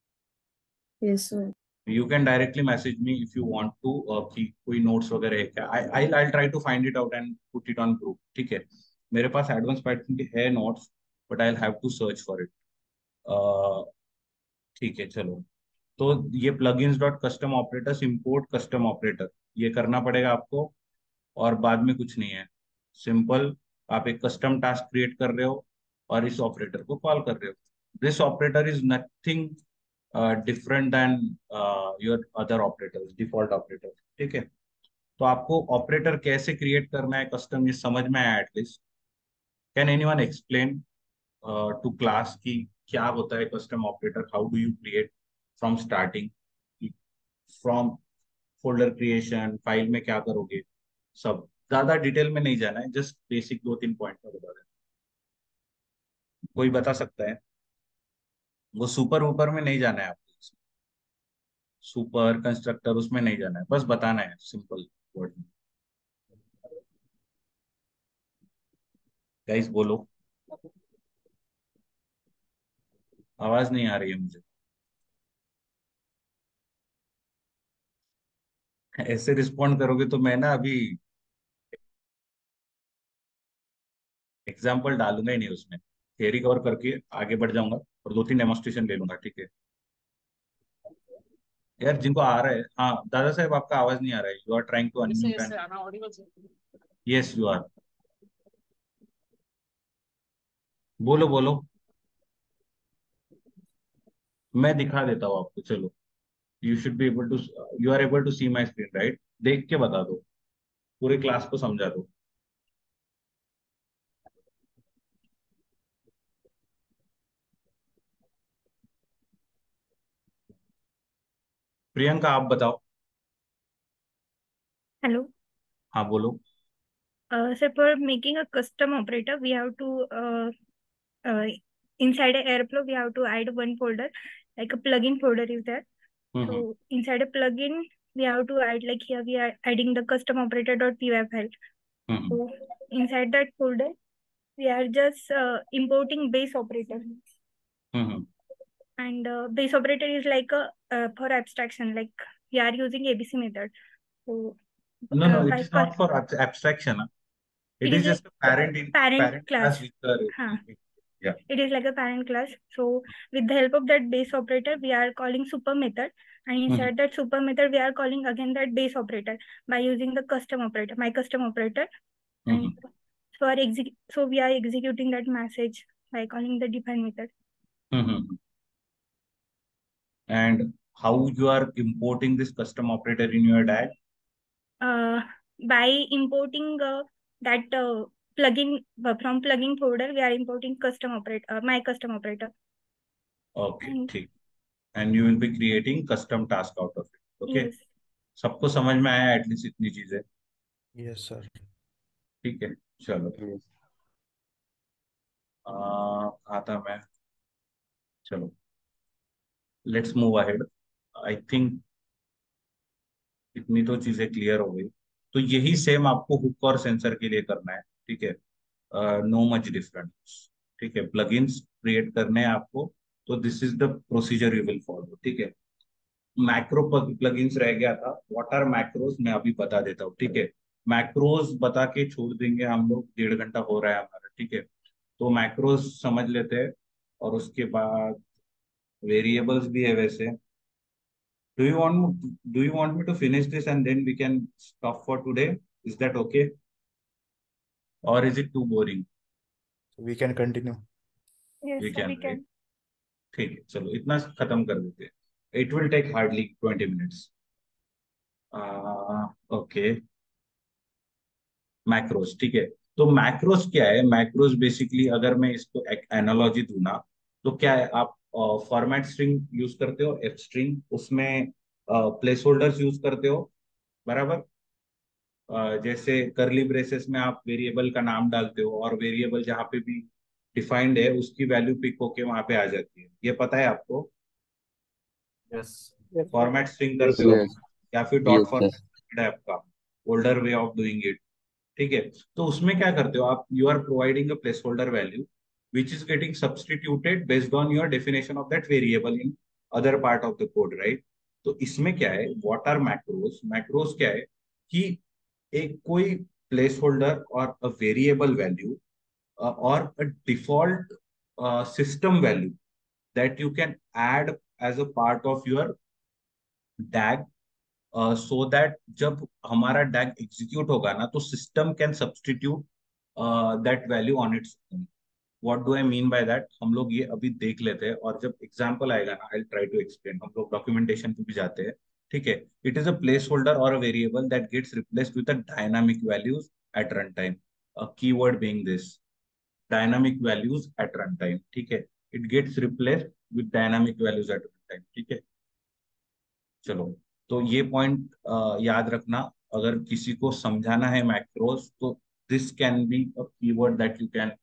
Speaker 12: Yes, sir.
Speaker 1: You can directly message me if you want to, uh, कि कोई notes वगैरह है क्या, I I'll I'll try to find it out and put it on group। ठीक है, मेरे पास advanced python के है notes, but I'll have to search for it। uh, ठीक है, चलो। तो ये plugins dot custom operators import custom operator, ये करना पड़ेगा आपको, और बाद में कुछ नहीं है, सिंपल। आप एक कस्टम टास्क क्रिएट कर रहे हो और इस ऑपरेटर को कॉल कर रहे हो। This operator is nothing different than your other operators, default operator. ठीक है, तो आपको ऑपरेटर कैसे क्रिएट करना है कस्टम, ये समझ में आया at least? Can anyone explain to class की क्या होता है custom operator, how do you create from starting, from folder creation, file में क्या करोगे, सब ज्यादा डिटेल में नहीं जाना है, जस्ट बेसिक दो तीन पॉइंट में बता दें। कोई बता सकता है? वो सुपर ऊपर में नहीं जाना है आपको, सुपर कंस्ट्रक्टर उसमें नहीं जाना है, बस बताना है सिंपल वर्ड में। गाइस बोलो, आवाज नहीं आ रही है मुझे। ऐसे रिस्पॉन्ड करोगे तो मैं ना अभी एग्जाम्पल डालूंगा ही नहीं उसमें। थियरी कवर करके आगे बढ़ जाऊंगा और दो तीन डेमोन्स्ट्रेशन ले लूंगा, ठीक है। यार जिनको आ रहा है, हाँ दादा साहब आपका आवाज नहीं आ रहा है, you are trying to unmute and yes you are, बोलो बोलो, मैं दिखा देता हूँ आपको, चलो। You should be able to, you are able to see my screen right, देख के बता दो, पूरे क्लास को समझा दो। प्रियंका आप बताओ।
Speaker 4: Hello.
Speaker 1: हाँ बोलो।
Speaker 4: Uh, so for making a custom operator, we have to uh, uh, inside a Airflow, we have to add one folder, like a plugin folder is there.
Speaker 1: Hmm
Speaker 4: So inside a plugin, we have to add, like here we are adding the custom operator.py file.
Speaker 1: Hmm
Speaker 4: So inside that folder, we are just uh, importing base operator.
Speaker 1: Hmm
Speaker 4: And uh, base operator is like a uh, for abstraction, like we are using A B C method. So
Speaker 1: no no
Speaker 4: uh,
Speaker 1: it
Speaker 4: by
Speaker 1: is
Speaker 4: cus-
Speaker 1: not for ab- abstraction, huh? It
Speaker 4: it
Speaker 1: is
Speaker 4: is
Speaker 1: just
Speaker 4: like
Speaker 1: a parent in
Speaker 4: parent
Speaker 1: parent
Speaker 4: class.
Speaker 1: class which are
Speaker 4: Huh.
Speaker 1: yeah.
Speaker 4: It is like a parent class. So with the help of that base operator, we are calling super method. And
Speaker 1: hmm
Speaker 4: inside that super method, we are calling again that base operator by using the custom operator, my custom operator. And
Speaker 1: hmm
Speaker 4: so our exec so we are executing that message by calling the define method.
Speaker 1: Hmm and how you are importing this custom operator in your D A G?
Speaker 4: Uh, by importing uh, that uh, plugin uh, from plugin folder, we are importing custom operator, uh, my custom operator.
Speaker 1: Okay,
Speaker 4: And
Speaker 1: ठीक, and you will be creating custom task out of it. Okay,
Speaker 4: yes,
Speaker 1: सबको समझ में आया at least इतनी चीजें?
Speaker 7: Yes, sir.
Speaker 1: ठीक है, चलो।
Speaker 3: Yes.
Speaker 1: आ, कहाँ था मैं? चलो, let's move ahead. I think इतनी तो चीजें क्लियर हो गई। तो यही सेम आपको हुक और सेंसर के लिए करना है, ठीक है। नो मच डिफरेंस, ठीक है। प्लगइन्स क्रिएट करने हैं आपको, तो this is the procedure you will follow, ठीक है। मैक्रो प्लगइन्स रह गया था, व्हाट आर मैक्रोज मैं अभी बता देता हूँ, ठीक है। मैक्रोज बता के छोड़ देंगे हम लोग, डेढ़ घंटा हो रहा है हमारा, ठीक है। तो मैक्रोज समझ लेते हैं, और उसके बाद वेरिएबल्स भी है वैसे। Do you want do you want me to finish this and then we can stop for today? Is that okay? Or is it too boring?
Speaker 7: We can continue.
Speaker 4: yes,
Speaker 1: We
Speaker 4: so we
Speaker 1: can, right?
Speaker 4: can.
Speaker 1: ठीक है, चलो इतना खत्म कर देते हैं। It will take hardly twenty minutes. Okay, macros, ठीक है। तो मैक्रोस क्या है? मैक्रोस बेसिकली अगर मैं इसको एक एनालॉजी दूं ना, तो क्या है, आप फॉर्मेट स्ट्रिंग यूज करते हो, एफ स्ट्रिंग, उसमें प्लेस होल्डर्स यूज करते हो, बराबर। अ, जैसे करली ब्रेसेस में आप वेरिएबल का नाम डालते हो, और वेरिएबल जहाँ पे भी डिफाइंड है उसकी वैल्यू पिक होके वहां पे आ जाती है, ये पता है आपको?
Speaker 11: Yes.
Speaker 2: Yes, sir.
Speaker 1: Format string
Speaker 2: Yes,
Speaker 1: करते
Speaker 2: sir.
Speaker 1: हो,
Speaker 3: Yes.
Speaker 1: या फिर डॉट
Speaker 3: Yes. Yes.
Speaker 1: फॉर्मेट है आपका, older way of doing it, ठीक है। तो उसमें क्या करते हो आप? You are providing a placeholder value which is getting substituted based on your definition of that variable in other part of the code, right. तो इसमें क्या है, व्हाट आर मैक्रोज? मैक्रोज क्या है कि एक कोई प्लेस होल्डर और अ वेरिएबल वैल्यू और a default system value that you can add as a part of your DAG, so that जब हमारा डैग एग्जीक्यूट होगा ना, तो system can substitute that value on its own. What do I mean by that? हम लोग ये अभी देख लेते हैं, और जब एग्जांपल आएगा ना, आई ट्राई टू एक्सप्लेन। हम लोग डॉक्यूमेंटेशन पे भी जाते हैं, ठीक है। It is a placeholder और a variable that gets replaced with a dynamic values at run time, a keyword being this dynamic values at run time, ठीक है। It gets replaced with dynamic values at run time, ठीक है। चलो, तो ये point याद रखना। अगर किसी को समझाना है मैक्रोस, तो this can be a keyword that you can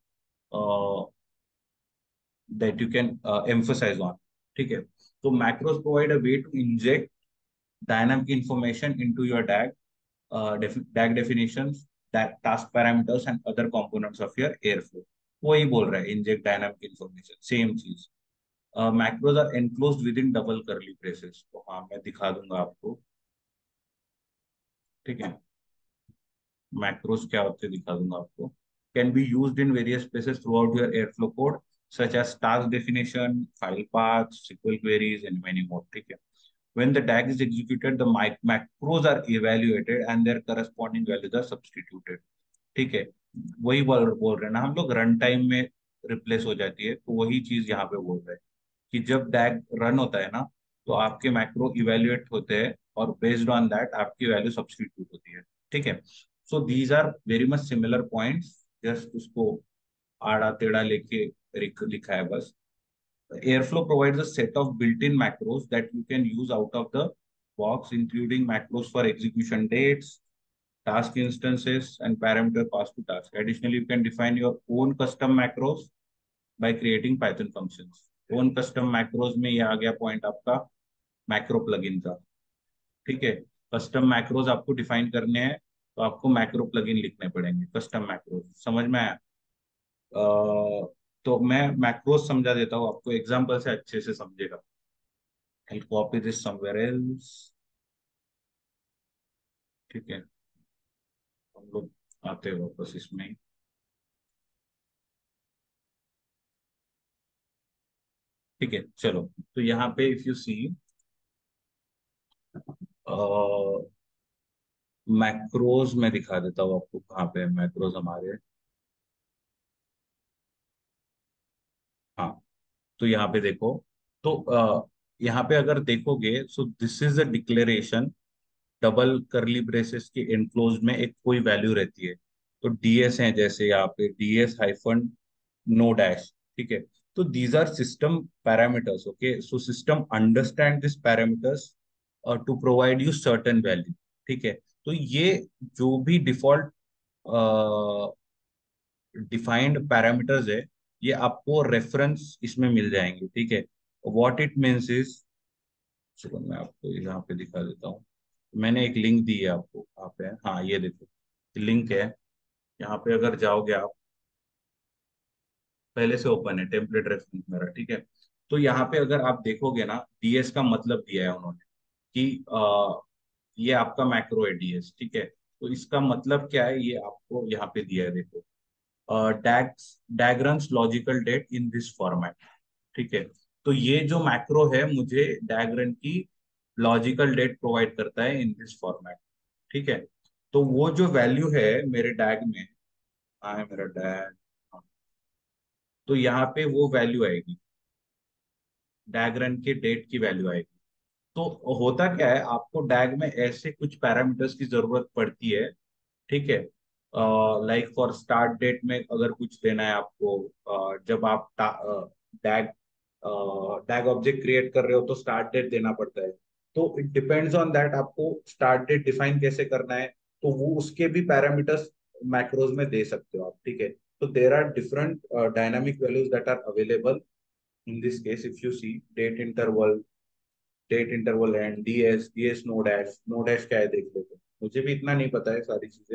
Speaker 1: that you can emphasize on, ठीक है। तो macros provide a way to inject dynamic information into your DAG, uh, def DAG definitions, that task parameters and other components of your Airflow. वही बोल रहा है, inject dynamic information, same चीज। Macros are enclosed within double curly braces, तो हाँ मैं दिखा दूंगा आपको, ठीक है। मैक्रोज क्या होते हैं दिखा दूंगा आपको। can be used in various places throughout your Airflow code, such as task definition, file paths, S Q L queries, and many more. ठीक है. When the tag is executed, the mic- macros are evaluated and their corresponding values are substituted. ठीक है. वही बोल बोल रहे हैं ना हम लोग, रन टाइम में रिप्लेस हो जाती है, तो वही चीज यहाँ पे बोल रहे हैं कि जब डैग रन होता है ना, तो आपके मैक्रो इवेल्युएट होते हैं और बेस्ड ऑन दैट आपकी वैल्यू सब्स्टिट्यूट होती है. ठीक है. So these are very much similar points, just उसको आड़ा टेढ़ा लेके रिक- लिखा है बस. Airflow provides a set of built-in macros that you can use out of the box, including macros for execution dates, task instances, and parameter passed to task. Additionally, you can define your own custom macros by creating Python functions. Own custom macros में ये आ गया point आपका macro plugin का. ठीक है. Custom macros आपको define करने हैं, तो आपको मैक्रो प्लगइन लिखने पड़ेंगे. कस्टम मैक्रोज समझ में आया? अ, तो मैं मैक्रोज समझा देता हूँ आपको, एग्जांपल से अच्छे से समझेगा. I'll copy this somewhere else. ठीक है. हम लोग आते हैं वापस इसमें. ठीक है. चलो, तो यहाँ पे इफ यू सी मैक्रोज में दिखा देता हूँ आपको कहाँ पे मैक्रोज हमारे. हाँ, तो यहाँ पे देखो. तो अ, यहाँ पे अगर देखोगे, so this is a declaration. Double curly braces के एनक्लोज में एक कोई वैल्यू रहती है. तो डीएस है, जैसे यहाँ पे डीएस हाइफन नो डैश. ठीक है. तो these are system parameters. Okay, so system understand this parameters to provide you certain value. ठीक है. तो ये जो भी डिफॉल्ट डिफाइंड पैरामीटर्स है, ये आपको रेफरेंस इसमें मिल जाएंगे. ठीक है. व्हाट इट मीन्स इज, चलो मैं आपको यहाँ पे दिखा देता हूँ. मैंने एक लिंक दी है आपको, यहाँ पे. हाँ, ये देखो लिंक है. यहाँ पे अगर जाओगे आप, पहले से ओपन है टेम्पलेट रेफरेंस मेरा. ठीक है. तो यहाँ पे अगर आप देखोगे ना, डीएस का मतलब दिया है उन्होंने कि आ, ये आपका मैक्रो है डीएस. ठीक है. तो इसका मतलब क्या है, ये आपको यहाँ पे दिया है. देखो, DAGs DAG runs logical date in this format. ठीक है. तो ये जो मैक्रो है, मुझे डैग रन की लॉजिकल डेट प्रोवाइड करता है इन दिस फॉर्मेट. ठीक है. तो वो जो वैल्यू है मेरे डैग में, हाँ है मेरा डैग. तो यहाँ पे वो वैल्यू आएगी, डैग रन के डेट की वैल्यू आएगी. तो होता क्या है, आपको डैग में ऐसे कुछ पैरामीटर्स की जरूरत पड़ती है. ठीक है. लाइक फॉर स्टार्ट डेट में अगर कुछ देना है आपको, uh, जब आप डैग डैग ऑब्जेक्ट क्रिएट कर रहे हो, तो स्टार्ट डेट देना पड़ता है. तो इट डिपेंड्स ऑन दैट आपको स्टार्ट डेट डिफाइन कैसे करना है, तो वो उसके भी पैरामीटर्स मैक्रोज में दे सकते हो आप. ठीक है. तो there are different dynamic values that are available. In this case if you see date interval, date interval and DS, DS no dash. No dash क्या है देख लेते हैं. मुझे भी इतना नहीं पता है सारी चीजें.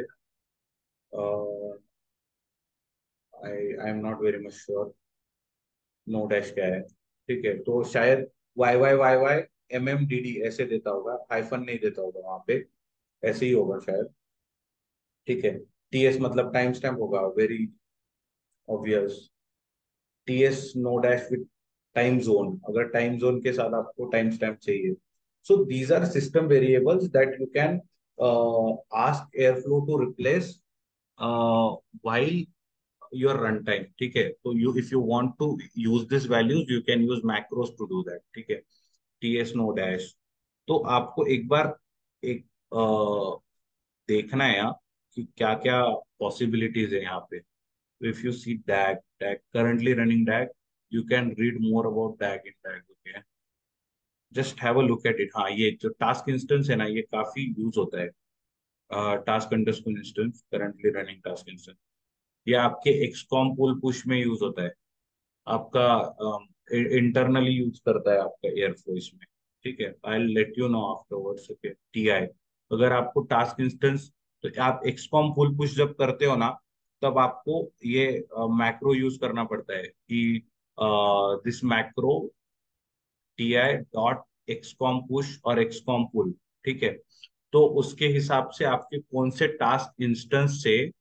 Speaker 1: I I am not very much sure no dash क्या है. ठीक है. तो शायद Y Y Y Y M M D D ऐसे देता होगा, हाइफन नहीं देता होगा वहां पे. ऐसे ही होगा शायद. ठीक है. टीएस मतलब टाइम स्टैम्प होगा, very obvious. TS no dash with time zone, अगर टाइम जोन के साथ आपको टाइम स्टैम्प चाहिए. So these are system variables that you can ask Airflow to replace while your runtime. ठीक है. तो you if you want to use these values, you can use macros to do that. ठीक है. ts no dash. तो आपको एक बार एक अ, देखना है यहाँ कि क्या क्या पॉसिबिलिटीज है यहाँ पे. If you see dag dag currently running dag, you can read more about dag in dag. okay, just have a look at it. हाँ, ये जो टास्क इंस्टेंस है ना, ये काफी यूज होता है. Task underscore instance, currently running task instance. ये आपके एक्सकॉम पुल पुश में यूज होता है. आपका इंटरनली यूज करता है आपका एयरफ्लो इसमें. ठीक है. I let you know afterwards. Okay. TI, अगर आपको टास्क इंस्टेंस, तो आप एक्सकॉम पुल पुश जब करते हो ना, तब आपको ये मैक्रो यूज करना पड़ता है कि this macro TI dot XCom push और एक्सकॉम पुल. ठीक है. तो उसके हिसाब से आपके कौन से टास्क इंस्टेंस से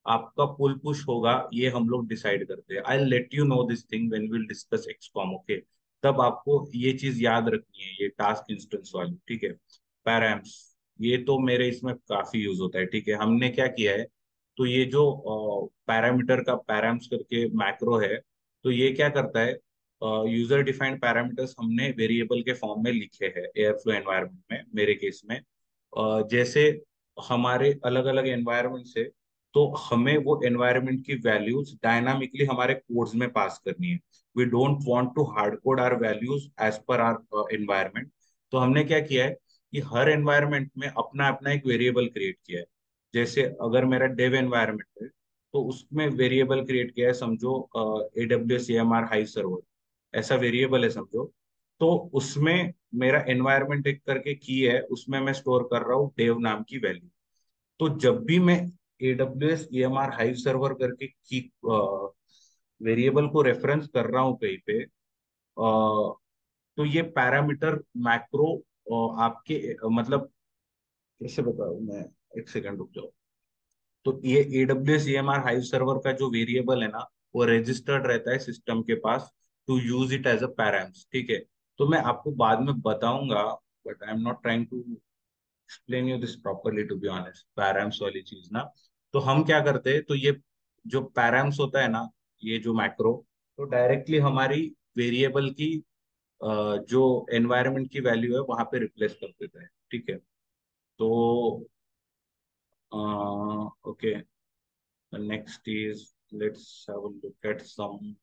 Speaker 1: आपका पुल पुश होगा, ये हम लोग डिसाइड करते हैं। I let you know this thing when will discuss XCom, okay. तब आपको ये चीज याद रखनी है, ये टास्क इंस्टेंस वाली, ठीक है। पैराम्स, ये तो मेरे इसमें काफी यूज होता है, ठीक है। हमने क्या किया है, तो ये जो पैरामीटर का पैराम्स करके मैक्रो है, तो ये क्या करता है, यूजर डिफाइंड पैरामीटर्स हमने वेरिएबल के फॉर्म में लिखे हैं एयर फ्लो एनवायरनमेंट में, मेरे केस में। अ, जैसे हमारे अलग अलग एनवायरनमेंट से, तो हमें वो एनवायरनमेंट की वैल्यूज डायनामिकली हमारे कोड्स में पास करनी है। We don't want to hard code our values as per our environment. तो हमने क्या किया है कि हर एनवायरनमेंट में अपना अपना एक वेरिएबल क्रिएट किया है। जैसे अगर मेरा डेव एनवायरनमेंट है, तो उसमें वेरिएबल क्रिएट किया है, समझो A W S A M R hive server, ऐसा वेरिएबल है समझो। तो उसमें मेरा एनवायरनमेंट एक करके की है, उसमें मैं स्टोर कर रहा हूँ डेव नाम की वैल्यू। तो जब भी मैं A W S E M R hive server करके की वेरिएबल को रेफरेंस कर रहा हूँ कहीं पे, अ, तो ये पैरामीटर मैक्रो आपके अ, मतलब कैसे बताऊँ मैं, एक सेकंड रुक जाओ। तो ये A W S E M R hive server का जो वेरिएबल है ना, वो रजिस्टर्ड रहता है सिस्टम के पास to use it as a params, ठीक है। तो मैं आपको बाद में बताऊंगा, but I am not trying to explain you this properly to be honest, params वाली चीज ना। तो हम क्या करते हैं, तो ये जो पैराम्स होता है ना, ये जो मैक्रो, तो डायरेक्टली हमारी वेरिएबल की अ, जो एनवायरनमेंट की वैल्यू है वहां पे रिप्लेस कर देता है, ठीक है। तो okay, next is, let's have a look at some,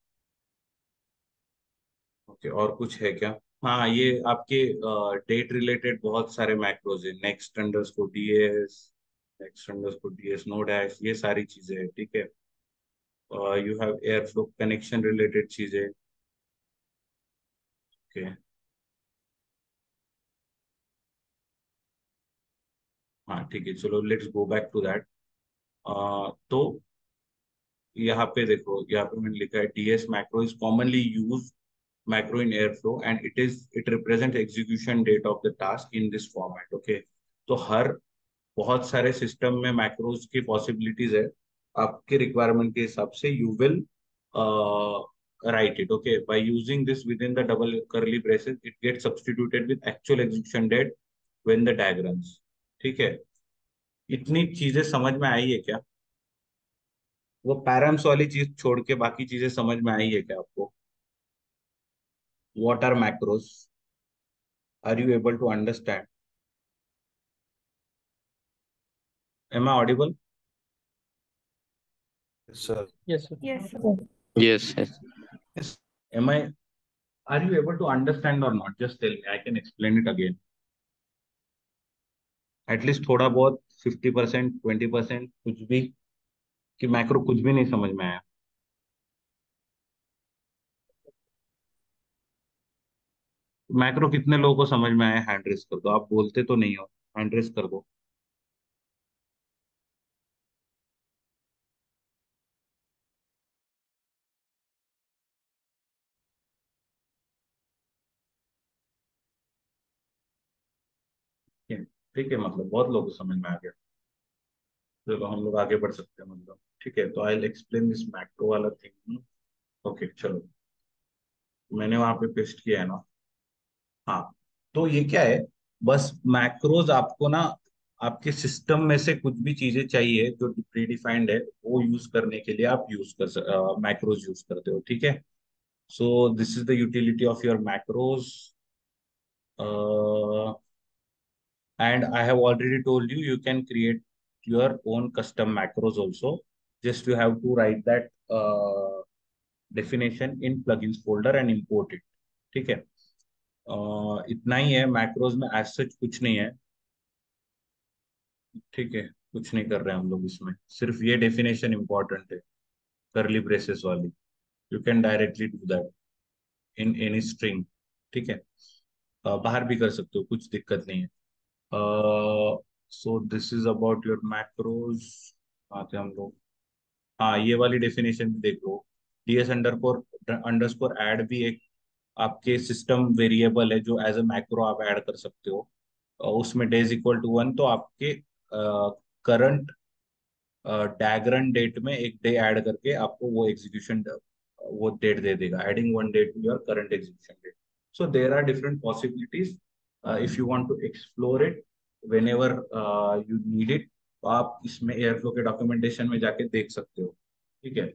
Speaker 1: okay, और कुछ है क्या? हाँ, ये आपके डेट रिलेटेड बहुत सारे मैक्रोज है, next underscore DS, next underscore DS no dash, ये सारी चीजें हैं, ठीक है। You have Airflow connection related चीजें, ओके। हाँ ठीक है, चलो let's go back to that. तो यहाँ पे देखो, यहाँ पे मैंने लिखा है DS macro is commonly use macro in airflow and it is it represents execution date of the task in this format, okay। तो हर बहुत सारे सिस्टम में मैक्रोज की पॉसिबिलिटीज है, आपके रिक्वायरमेंट के हिसाब से you will write it, okay. By using this within the double curly braces it get substituted with actual execution date when the diagrams, ठीक है। इतनी चीजें समझ में आई है क्या? वो पैराम्स वाली चीज छोड़ के बाकी चीजें समझ में आई है क्या आपको? What are macros? Are you able to understand? Am I audible?
Speaker 7: Yes, sir.
Speaker 8: Yes, sir.
Speaker 4: Yes.
Speaker 3: Yes, yes.
Speaker 1: Yes. Am I? Are you able to understand or not? Just tell me. I can explain it again. At least थोड़ा बहुत fifty percent twenty percent कुछ भी, कि macro कुछ भी नहीं समझ में आया। मैक्रो कितने लोगों को समझ में आया, हैंड रेस कर दो। आप बोलते तो नहीं हो, हैंड रेस कर दो। ठीक है, ठीक है, मतलब बहुत लोगों को समझ में आ गया। चलो हम लोग आगे बढ़ सकते हैं, मतलब ठीक है। तो आई एक्सप्लेन दिस मैक्रो वाला थिंग, ओके चलो। मैंने वहां पे पेस्ट किया है ना। हाँ, तो ये क्या है, बस मैक्रोज आपको ना, आपके सिस्टम में से कुछ भी चीजें चाहिए जो प्री डिफाइंड है, वो यूज करने के लिए आप यूज कर मैक्रोज यूज करते हो, ठीक है। So this is the utility of your macros, and I have already told you you can create your own custom macros also. Just you have to write that uh, definition in plugins folder and import it, ठीक है। uh, इतना ही है macros में, as such कुछ नहीं है, ठीक है। कुछ नहीं कर रहे हैं हम लोग इसमें, सिर्फ ये डेफिनेशन इंपॉर्टेंट है, करली ब्रेसेस वाली। You can directly do that in any string, ठीक है। uh, बाहर भी कर सकते हो, कुछ दिक्कत नहीं है। So this is about your macros. आते हैं हम लोग, हाँ ये वाली डेफिनेशन भी देख लो। डीएस अंडरस्कोर अंडरस्कोर ऐड भी एक आपके सिस्टम वेरिएबल है, जो एज अ मैक्रो आप ऐड कर सकते हो। अ, उसमें डेज इक्वल टू वन, तो आपके करंट डायग्रन डेट में एक डे ऐड करके आपको वो एग्जीक्यूशन वो डेट दे देगा, adding one date to your current execution date. So there are different possibilities. If you want to explore it whenever you need it, तो आप इसमें एयरफ्लो के डॉक्यूमेंटेशन में जाके देख सकते हो. ठीक है.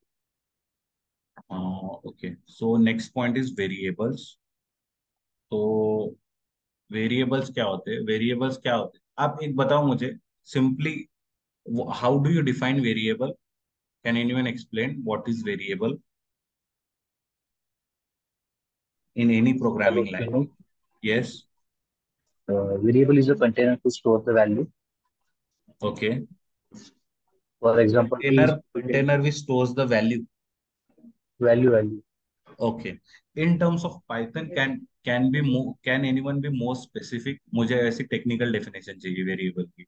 Speaker 1: Okay, so next point is variables. तो वेरिएबल्स क्या होते हैं? वेरिएबल्स क्या होते हैं आप एक बताओ मुझे simply. How do you define variable? Can anyone explain what is variable in any
Speaker 13: Hello,
Speaker 1: programming
Speaker 13: Vinu.
Speaker 1: language? Yes.
Speaker 13: Uh, variable is a container to store the value.
Speaker 1: Okay.
Speaker 13: For example, P
Speaker 1: Container
Speaker 13: is
Speaker 1: container which stores the value.
Speaker 13: value value.
Speaker 1: Okay. In terms of Python, can can be more, can anyone be more specific? मुझे ऐसी technical definition चाहिए variable की.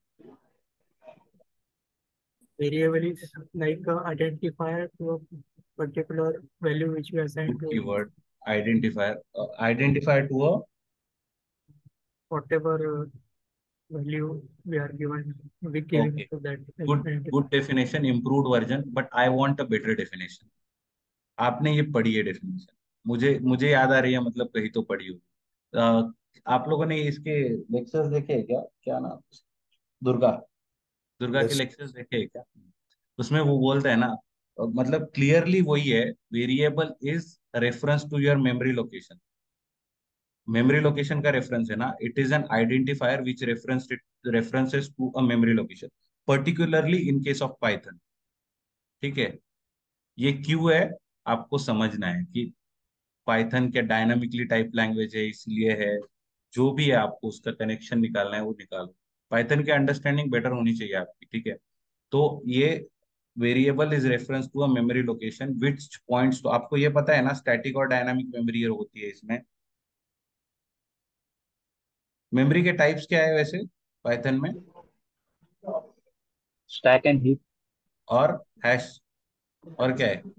Speaker 2: Variable is like a identifier to a particular value which we assign
Speaker 1: Good
Speaker 2: to
Speaker 1: keyword. Identifier. Uh, identifier to a
Speaker 2: whatever uh, value we are given. We give
Speaker 1: okay.
Speaker 2: to that.
Speaker 1: Good
Speaker 2: identifier.
Speaker 1: good definition, improved version. But I want a better definition. आपने ये पढ़ी है definition? मुझे मुझे याद आ रही है, मतलब कहीं तो पढ़ी होगी. अ, आप लोगों ने इसके लेक्चर्स देखे हैं क्या? क्या नाम? दुर्गा दुर्गा के
Speaker 7: Yes.
Speaker 1: लेक्चर्स देखे हैं क्या? उसमें वो बोलता है ना, अ, मतलब क्लियरली वही है. Variable is reference to your memory location. Memory location का रेफरेंस है ना. It is an identifier which reference references to a memory location, particularly in case of Python. ठीक है. ये क्यों है आपको समझना है कि पाइथन क्या डायनामिकली टाइप लैंग्वेज है, इसलिए है. जो भी है आपको उसका कनेक्शन निकालना है वो निकालो. पाइथन की अंडरस्टैंडिंग बेटर होनी चाहिए आपकी. ठीक है. तो ये variable is reference to a memory location which points. तो आपको ये पता है ना स्टैटिक और डायनामिक मेमोरी होती है इसमें. मेमोरी के टाइप्स क्या है वैसे पाइथन में?
Speaker 13: Stack and heap.
Speaker 1: और हैश. और क्या है?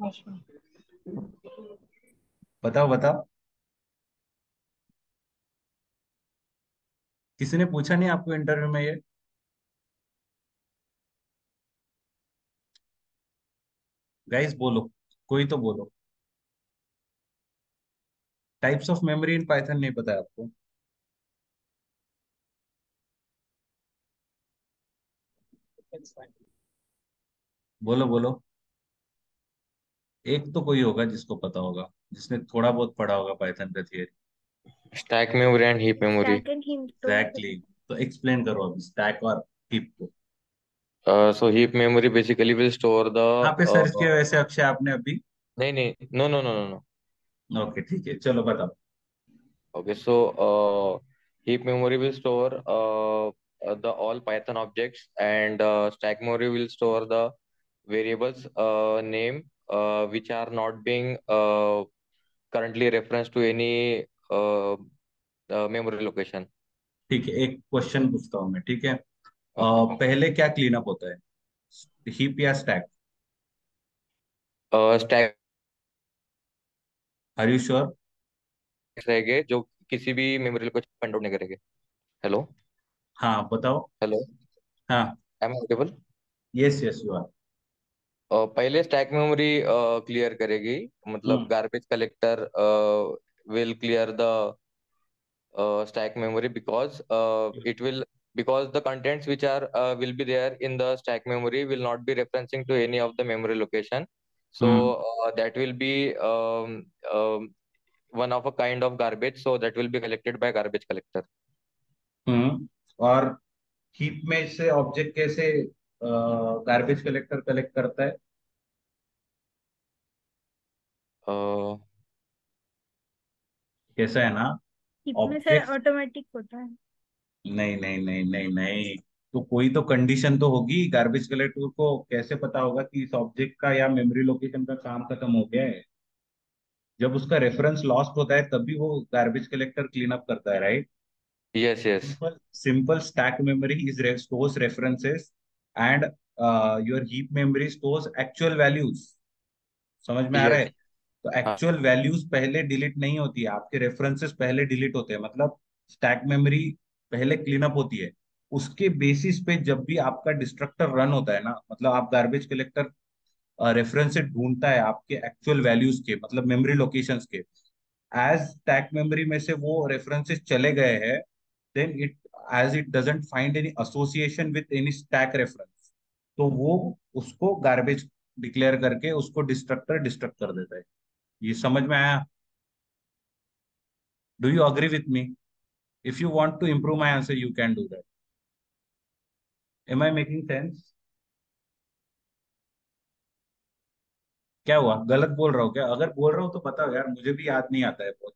Speaker 1: बताओ बताओ. किसी ने पूछा नहीं आपको इंटरव्यू में ये? गाइस बोलो, कोई तो बोलो. Types of memory in Python नहीं पता है आपको? बोलो बोलो. एक तो कोई होगा जिसको पता होगा, जिसने थोड़ा बहुत पढ़ा होगा पाइथन का theory.
Speaker 3: Stack memory and heap memory.
Speaker 4: Stack and heap तो
Speaker 1: एग्जैक्टली. तो एक्सप्लेन करो अभी स्टैक और हीप को.
Speaker 3: Uh, so heap memory basically will store the
Speaker 1: कहाँ पे
Speaker 3: uh,
Speaker 1: सर्च किया वैसे अक्षय आपने अभी?
Speaker 3: नहीं नहीं no no no no no.
Speaker 1: Okay ठीक है, चलो बताओ.
Speaker 3: Okay, so uh, heap memory will store uh, uh, the all Python objects, and uh, stack memory will store the variables uh, name uh, which are not being uh, currently referenced to any uh, uh, memory location.
Speaker 1: ठीक है, एक question पूछता हूँ मैं. ठीक है. अ,
Speaker 3: Okay.
Speaker 1: पहले क्या क्लीन अप होता है, हीप या stack?
Speaker 3: Uh, stack
Speaker 1: are you sure?
Speaker 3: रहेंगे जो किसी भी मेमोरी लोकेशन फाइंड आउट नहीं करेंगे. हेलो
Speaker 1: हाँ बताओ.
Speaker 3: हेलो
Speaker 1: हाँ.
Speaker 3: Am I audible?
Speaker 1: Yes yes you are.
Speaker 3: पहले स्टैक मेमोरी क्लियर करेगी, मतलब
Speaker 1: hmm.
Speaker 3: Garbage collector will clear the uh, stack memory because uh, it will because the contents which are uh, will be there in the stack memory will not be referencing to any of the memory location, so
Speaker 1: hmm.
Speaker 3: uh, that will be um, um, one of a kind of garbage, so that will be collected by garbage collector.
Speaker 1: Hmm. और heap में से object कैसे garbage collector collect करता है?
Speaker 3: uh,
Speaker 1: कैसा है ना,
Speaker 4: heap में से
Speaker 1: ऑब्जेक्ट.
Speaker 4: ऑटोमेटिक होता है.
Speaker 1: नहीं नहीं नहीं नहीं नहीं. तो कोई तो कंडीशन तो होगी. गार्बेज कलेक्टर को कैसे पता होगा कि इस ऑब्जेक्ट का या मेमोरी लोकेशन का काम खत्म हो गया है? जब उसका रेफरेंस लॉस्ट होता है तभी वो गार्बेज कलेक्टर क्लीन अप करता है, right?
Speaker 3: yes yes
Speaker 1: simple simple stack memory is stores references and your heap memory stores actual values. समझ में आ रहा
Speaker 3: yes
Speaker 1: है? तो
Speaker 3: हाँ
Speaker 1: एक्चुअल वैल्यूज पहले डिलीट नहीं होती है, आपके रेफरेंसेस पहले डिलीट होते हैं. मतलब स्टैक मेमोरी पहले क्लीन अप होती है. उसके बेसिस पे जब भी आपका डिस्ट्रक्टर रन होता है ना, मतलब आप गार्बेज कलेक्टर रेफरेंस से ढूंढता है आपके एक्चुअल वैल्यूज के, मतलब मेमोरी लोकेशंस के, एज स्टैक मेमोरी में से वो रेफरेंसेस चले गए हैं, then it, as it doesn't find any association with any stack reference, तो वो उसको गार्बेज डिक्लेयर करके उसको डिस्ट्रक्टर डिस्ट्रक्ट कर देता है। ये समझ में आया? Do you agree with me? If you want to improve my answer you can do that. Am I making sense? क्या हुआ, गलत बोल रहा हूँ क्या? अगर बोल रहा हूँ तो बताओ यार, मुझे भी याद नहीं आता है बहुत।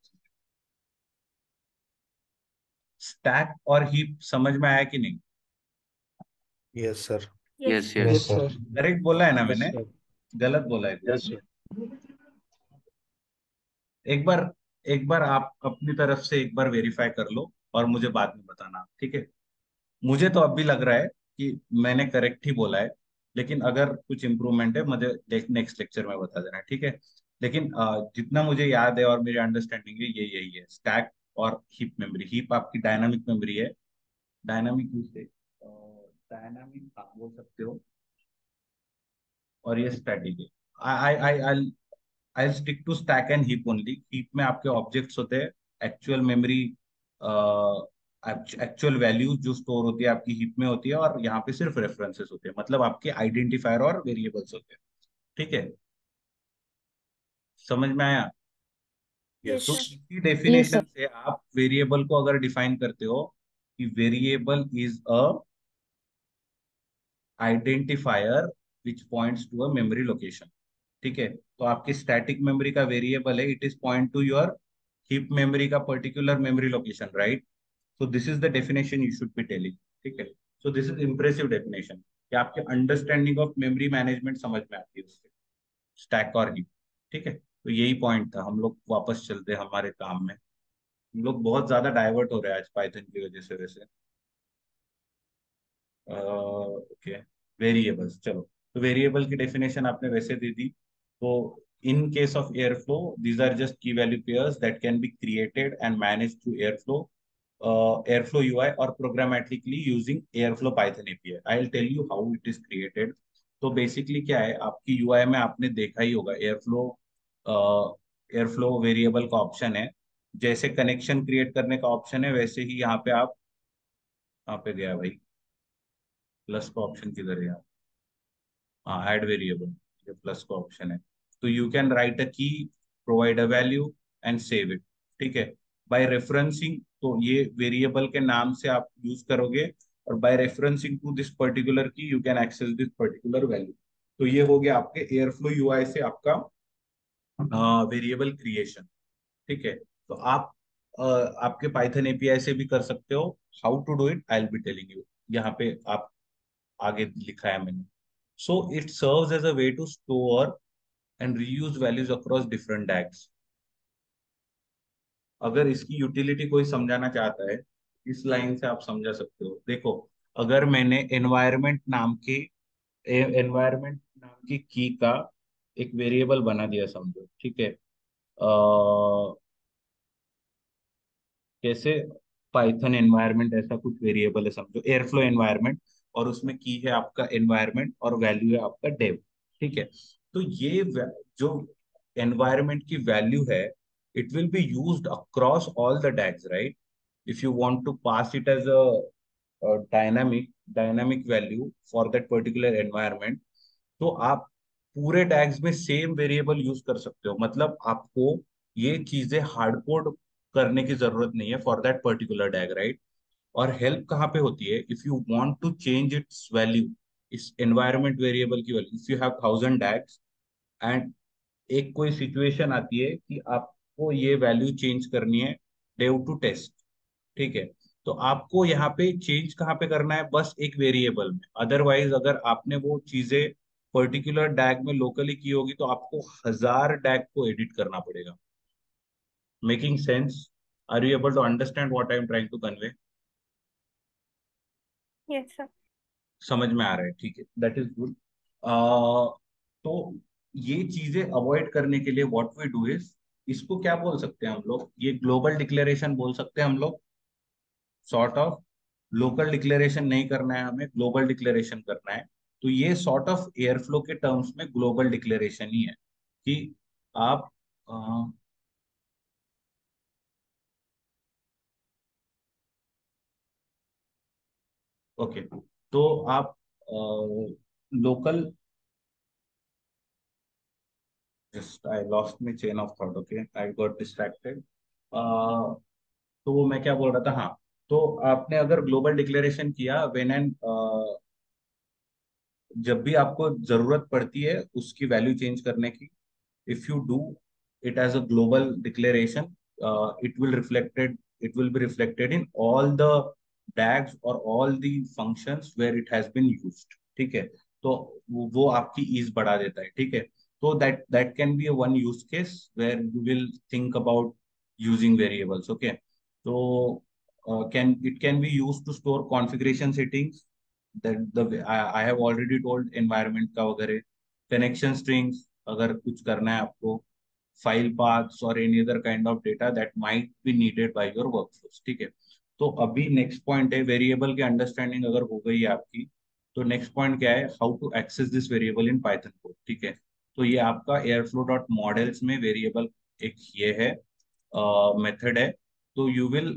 Speaker 1: स्टैक और हीप समझ में आया कि नहीं?
Speaker 7: Yes, sir.
Speaker 3: Yes,
Speaker 9: Yes,
Speaker 3: yes.
Speaker 9: sir.
Speaker 1: Correct बोला है ना
Speaker 13: Yes,
Speaker 1: मैंने?
Speaker 13: sir.
Speaker 1: गलत बोला है कुछ?
Speaker 13: Yes, sir.
Speaker 1: एक बार, एक बार आप अपनी तरफ से एक बार वेरीफाई कर लो और मुझे बाद में बताना, ठीक है? मुझे तो अब भी लग रहा है कि मैंने करेक्ट ही बोला है, लेकिन अगर कुछ इम्प्रूवमेंट है मुझे नेक्स्ट लेक्चर में बता देना, ठीक है? लेकिन अ, जितना मुझे याद है और मेरी अंडरस्टैंडिंग है, ये यही है, स्टैक और हीप मेमोरी। हीप आपकी डायनामिक मेमोरी है, डायनामिक यूज से डायनामिक आप बोल सकते हो, और ये स्टैटिक है। I I I I stick to stack and heap only. Heap में आपके ऑब्जेक्ट्स होते हैं, एक्चुअल मेमोरी, एक्चुअल वैल्यू जो स्टोर होती है आपकी हीप में होती है, और यहाँ पे सिर्फ रेफरेंसेस होते हैं, मतलब आपके आइडेंटिफायर और वेरिएबल्स होते हैं, ठीक है? समझ में आया?
Speaker 7: Yes.
Speaker 1: तो
Speaker 4: Yes, sir.
Speaker 1: इसी
Speaker 10: Yes,
Speaker 1: डेफिनेशन
Speaker 10: sir.
Speaker 1: से आप वेरिएबल को अगर डिफाइन करते हो कि variable is a identifier which points to a memory location, ठीक है? तो आपकी स्टैटिक मेमोरी का वेरिएबल है, it is point to your heap memory का particular memory location, right? So this is the definition you should be telling, ठीक है? So this is impressive definition कि आपके अंडरस्टैंडिंग ऑफ मेमोरी मैनेजमेंट समझ में आती है उससे, स्टैक और हीप, ठीक है? तो यही पॉइंट था। हम लोग वापस चलते हैं हमारे काम में। हम लोग बहुत ज्यादा डाइवर्ट हो रहे हैं आज पाइथन की वजह से वैसे। ओके, वेरिएबल्स, चलो। तो वेरिएबल की डेफिनेशन आपने वैसे दे दी। तो in case of Airflow, these are just key value pairs that can be created and manage through Airflow, Airflow UI और programmatically using Airflow Python API. I will tell you how it is created. तो basically क्या है, आपकी UI में आपने देखा ही होगा, एयरफ्लो एयरफ्लो वेरिएबल का ऑप्शन है। जैसे कनेक्शन क्रिएट करने का ऑप्शन है, वैसे ही यहाँ पे आप, यहाँ पे गया भाई, प्लस का ऑप्शन किधर है यहाँ? हाँ, ऐड वेरिएबल, ये प्लस का ऑप्शन है। तो you can write a key, provide a value and save it, ठीक है? बाय रेफरेंसिंग, तो ये वेरिएबल के नाम से आप यूज करोगे, और by referencing to this particular key you can access this particular value. तो ये हो गया आपके एयरफ्लो यूआई से आपका वेरिएबल क्रिएशन, ठीक है? तो आप अ, आपके पाइथन एपीआई से भी कर सकते हो। How to do it I will be telling you. यहाँ पे आप आगे लिखा है मैंने। So it serves as a way to store and reuse values across different tags. अगर इसकी यूटिलिटी कोई समझाना चाहता है, इस लाइन से आप समझा सकते हो। देखो, अगर मैंने एनवायरमेंट नाम की एनवायरमेंट नाम की की का एक वेरिएबल बना दिया समझो, ठीक है? अ, कैसे? पाइथन एनवायरनमेंट ऐसा कुछ वेरिएबल है समझो, एयरफ्लो एनवायरनमेंट, और उसमें की है आपका एनवायरनमेंट और वैल्यू है आपका डेव, ठीक है? तो ये वे- जो एनवायरनमेंट की वैल्यू है, it will be used across all the tags, right? If you want to pass it as a dynamic dynamic value for that particular environment, तो आप पूरे टैग्स में सेम वेरिएबल यूज कर सकते हो। मतलब आपको ये चीजें हार्ड कोड करने की जरूरत नहीं है for that particular tag, right? और हेल्प कहाँ पे होती है? If you want to change its value, इस एनवायरनमेंट वेरिएबल की वैल्यू, if you have thousand tags and एक कोई सिचुएशन आती है कि आपको ये वैल्यू चेंज करनी है, डेव टू टेस्ट, ठीक है? तो आपको यहाँ पे चेंज कहाँ पे करना है? बस एक वेरिएबल में। अदरवाइज अगर आपने वो चीजें पर्टिकुलर डैग में लोकली की होगी, तो आपको हजार डैग को एडिट करना पड़ेगा। Making sense? Are you able to understand what I am trying to convey?
Speaker 4: Yes, sir.
Speaker 1: समझ में आ रहा है? ठीक है, दैट इज गुड। तो ये चीजें अवॉइड करने के लिए व्हाट वी डू इज, इसको क्या बोल सकते हैं हम लोग? ये ग्लोबल डिक्लेरेशन बोल सकते हैं हम लोग, सॉर्ट ऑफ। लोकल डिक्लेरेशन नहीं करना है, हमें ग्लोबल डिक्लेरेशन करना है। तो ये सॉर्ट ऑफ एयरफ्लो के टर्म्स में ग्लोबल डिक्लेरेशन ही है कि आप ओके okay, तो आप local just I lost my chain of thought, okay I got distracted. तो वो मैं क्या बोल रहा था, हाँ। तो आपने अगर ग्लोबल डिक्लेरेशन किया व्हेन एंड जब भी आपको जरूरत पड़ती है उसकी वैल्यू चेंज करने की, if you do it as a global declaration, uh, it will reflected it will be reflected in all the tags or all the functions where it has been used, ठीक है। तो वो वो आपकी ease बढ़ा देता है, ठीक है। तो that that can be a one use case where you will think about using variables, okay। तो uh, can it can be used to store configuration settings that the I, I have already told environment का वगैरह, connection strings अगर कुछ करना है आपको, file paths और any other kind of data that might be needed by your workflows, ठीक है। तो अभी नेक्स्ट पॉइंट है वेरिएबल की अंडरस्टैंडिंग अगर हो गई है आपकी, तो नेक्स्ट पॉइंट क्या है, how to access this variable in Python code, ठीक है। तो ये आपका एयरफ्लो डॉट मॉडल्स में वेरिएबल एक ये है मेथड है। तो यू विल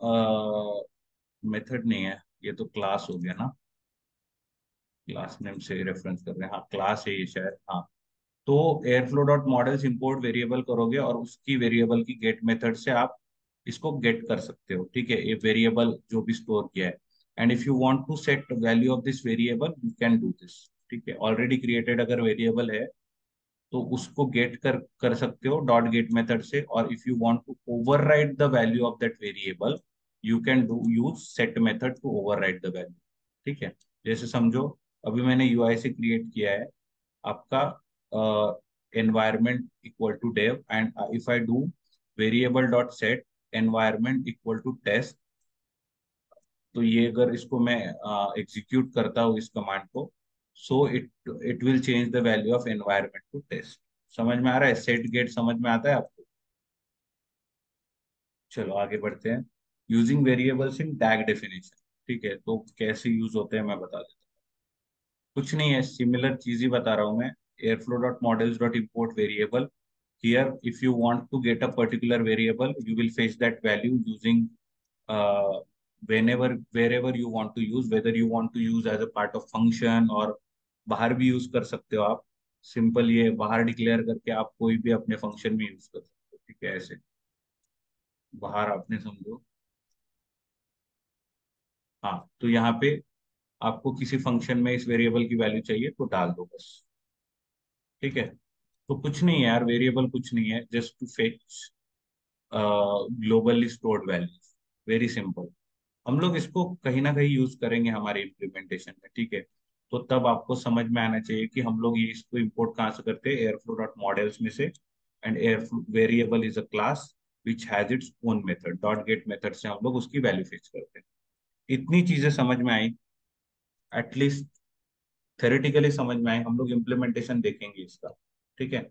Speaker 1: मेथड नहीं है ये, तो क्लास हो गया ना, क्लास नेम से रेफरेंस कर रहे हैं, हाँ क्लास है ये शायद, हाँ। तो Airflow dot models import variable करोगे और उसकी वेरिएबल की गेट मेथड से आप इसको गेट कर सकते हो, ठीक है, ये वेरिएबल जो भी स्टोर किया है। And if you want to set value of this variable you can do this, ठीक है। ऑलरेडी क्रिएटेड अगर वेरिएबल है तो उसको गेट कर कर सकते हो डॉट गेट मेथड से, और if you want to overwrite the value of that variable you can do use set method to overwrite the value, ठीक है। जैसे समझो अभी मैंने यूआई से क्रिएट किया है आपका environment equal to dev, and if I do variable dot set environment equal to test, तो ये अगर इसको मैं एग्जीक्यूट करता हूँ इस कमांड को, so it it will change the value of environment to test. समझ में आ रहा है, सेट गेट समझ में आता है आपको। चलो आगे बढ़ते हैं। Using variables in tag definition, ठीक है, तो कैसे यूज होते हैं मैं बता देता हूँ। कुछ नहीं है, सिमिलर चीज ही बता रहा हूँ मैं। Airflow dot models dot import variable, here if you want to get a particular variable you will fetch that value using uh, whenever wherever you want to use, whether you want to use as a part of function और बाहर भी use कर सकते हो आप। Simple ये बाहर declare करके आप कोई भी अपने फंक्शन में यूज कर सकते हो, ठीक है। ऐसे बाहर आपने समझो, हाँ। तो यहाँ पे आपको किसी फंक्शन में इस वेरिएबल की वैल्यू चाहिए तो डाल दो बस, ठीक है। तो कुछ नहीं है यार, वेरिएबल कुछ नहीं है, just to fetch globally stored values, very simple. हम लोग इसको कहीं ना कहीं यूज करेंगे हमारे इम्प्लीमेंटेशन में, ठीक है। तो तब आपको समझ में आना चाहिए कि हम लोग ये इसको इंपोर्ट कहाँ से करते हैं, एयरफ्लो डॉट मॉडल्स में से। And Airflow variable is a class which has its own method, dot get method से हम लोग उसकी वैल्यू फेच करते हैं। इतनी चीजें समझ में आई, एटलीस्ट थेरेटिकली समझ में आई, हम लोग इम्प्लीमेंटेशन देखेंगे इसका, ठीक है।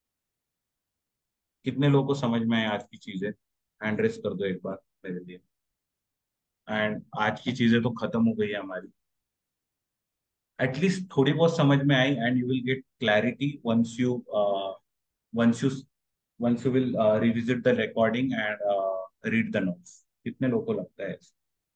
Speaker 1: कितने लोगों को समझ में आए आज की चीजें, हैंड रेस कर दो एक बार मेरे लिए। एंड आज की चीजें तो खत्म हो गई है हमारी, एटलीस्ट थोड़ी बहुत समझ में आई, and you will get clarity once you once you once you will revisit the recording and read the notes. कितने लोगों को लगता है?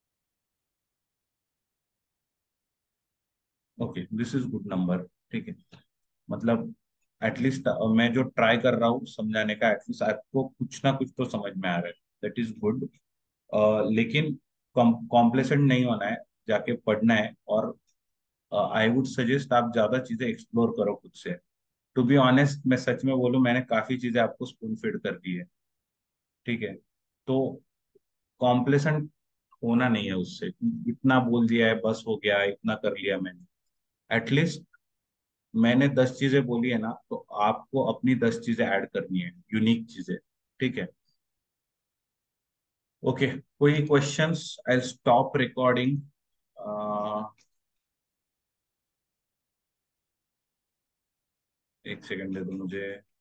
Speaker 1: Okay, this is good number, ठीक है। मतलब एटलीस्ट मैं जो ट्राई कर रहा हूँ समझाने का, एटलीस्ट आपको कुछ ना कुछ तो समझ में आ रहा है, दैट इज गुड। लेकिन कॉम्प्लेसेंट नहीं होना है, जाके पढ़ना है। और आई वुड सजेस्ट आप ज्यादा चीजें एक्सप्लोर करो खुद से। टू बी ऑनेस्ट मैं सच में बोलूं, मैंने काफी चीजें आपको स्पून फीड कर दी है, ठीक है। तो कॉम्प्लेसेंट होना नहीं है उससे, इतना बोल दिया है बस हो गया, इतना कर लिया मैंने। एटलीस्ट मैंने दस चीजें बोली है ना, तो आपको अपनी दस चीजें ऐड करनी है, यूनिक चीजें, ठीक है। ओके, कोई क्वेश्चंस? I stop recording. एक सेकंड दे दो मुझे।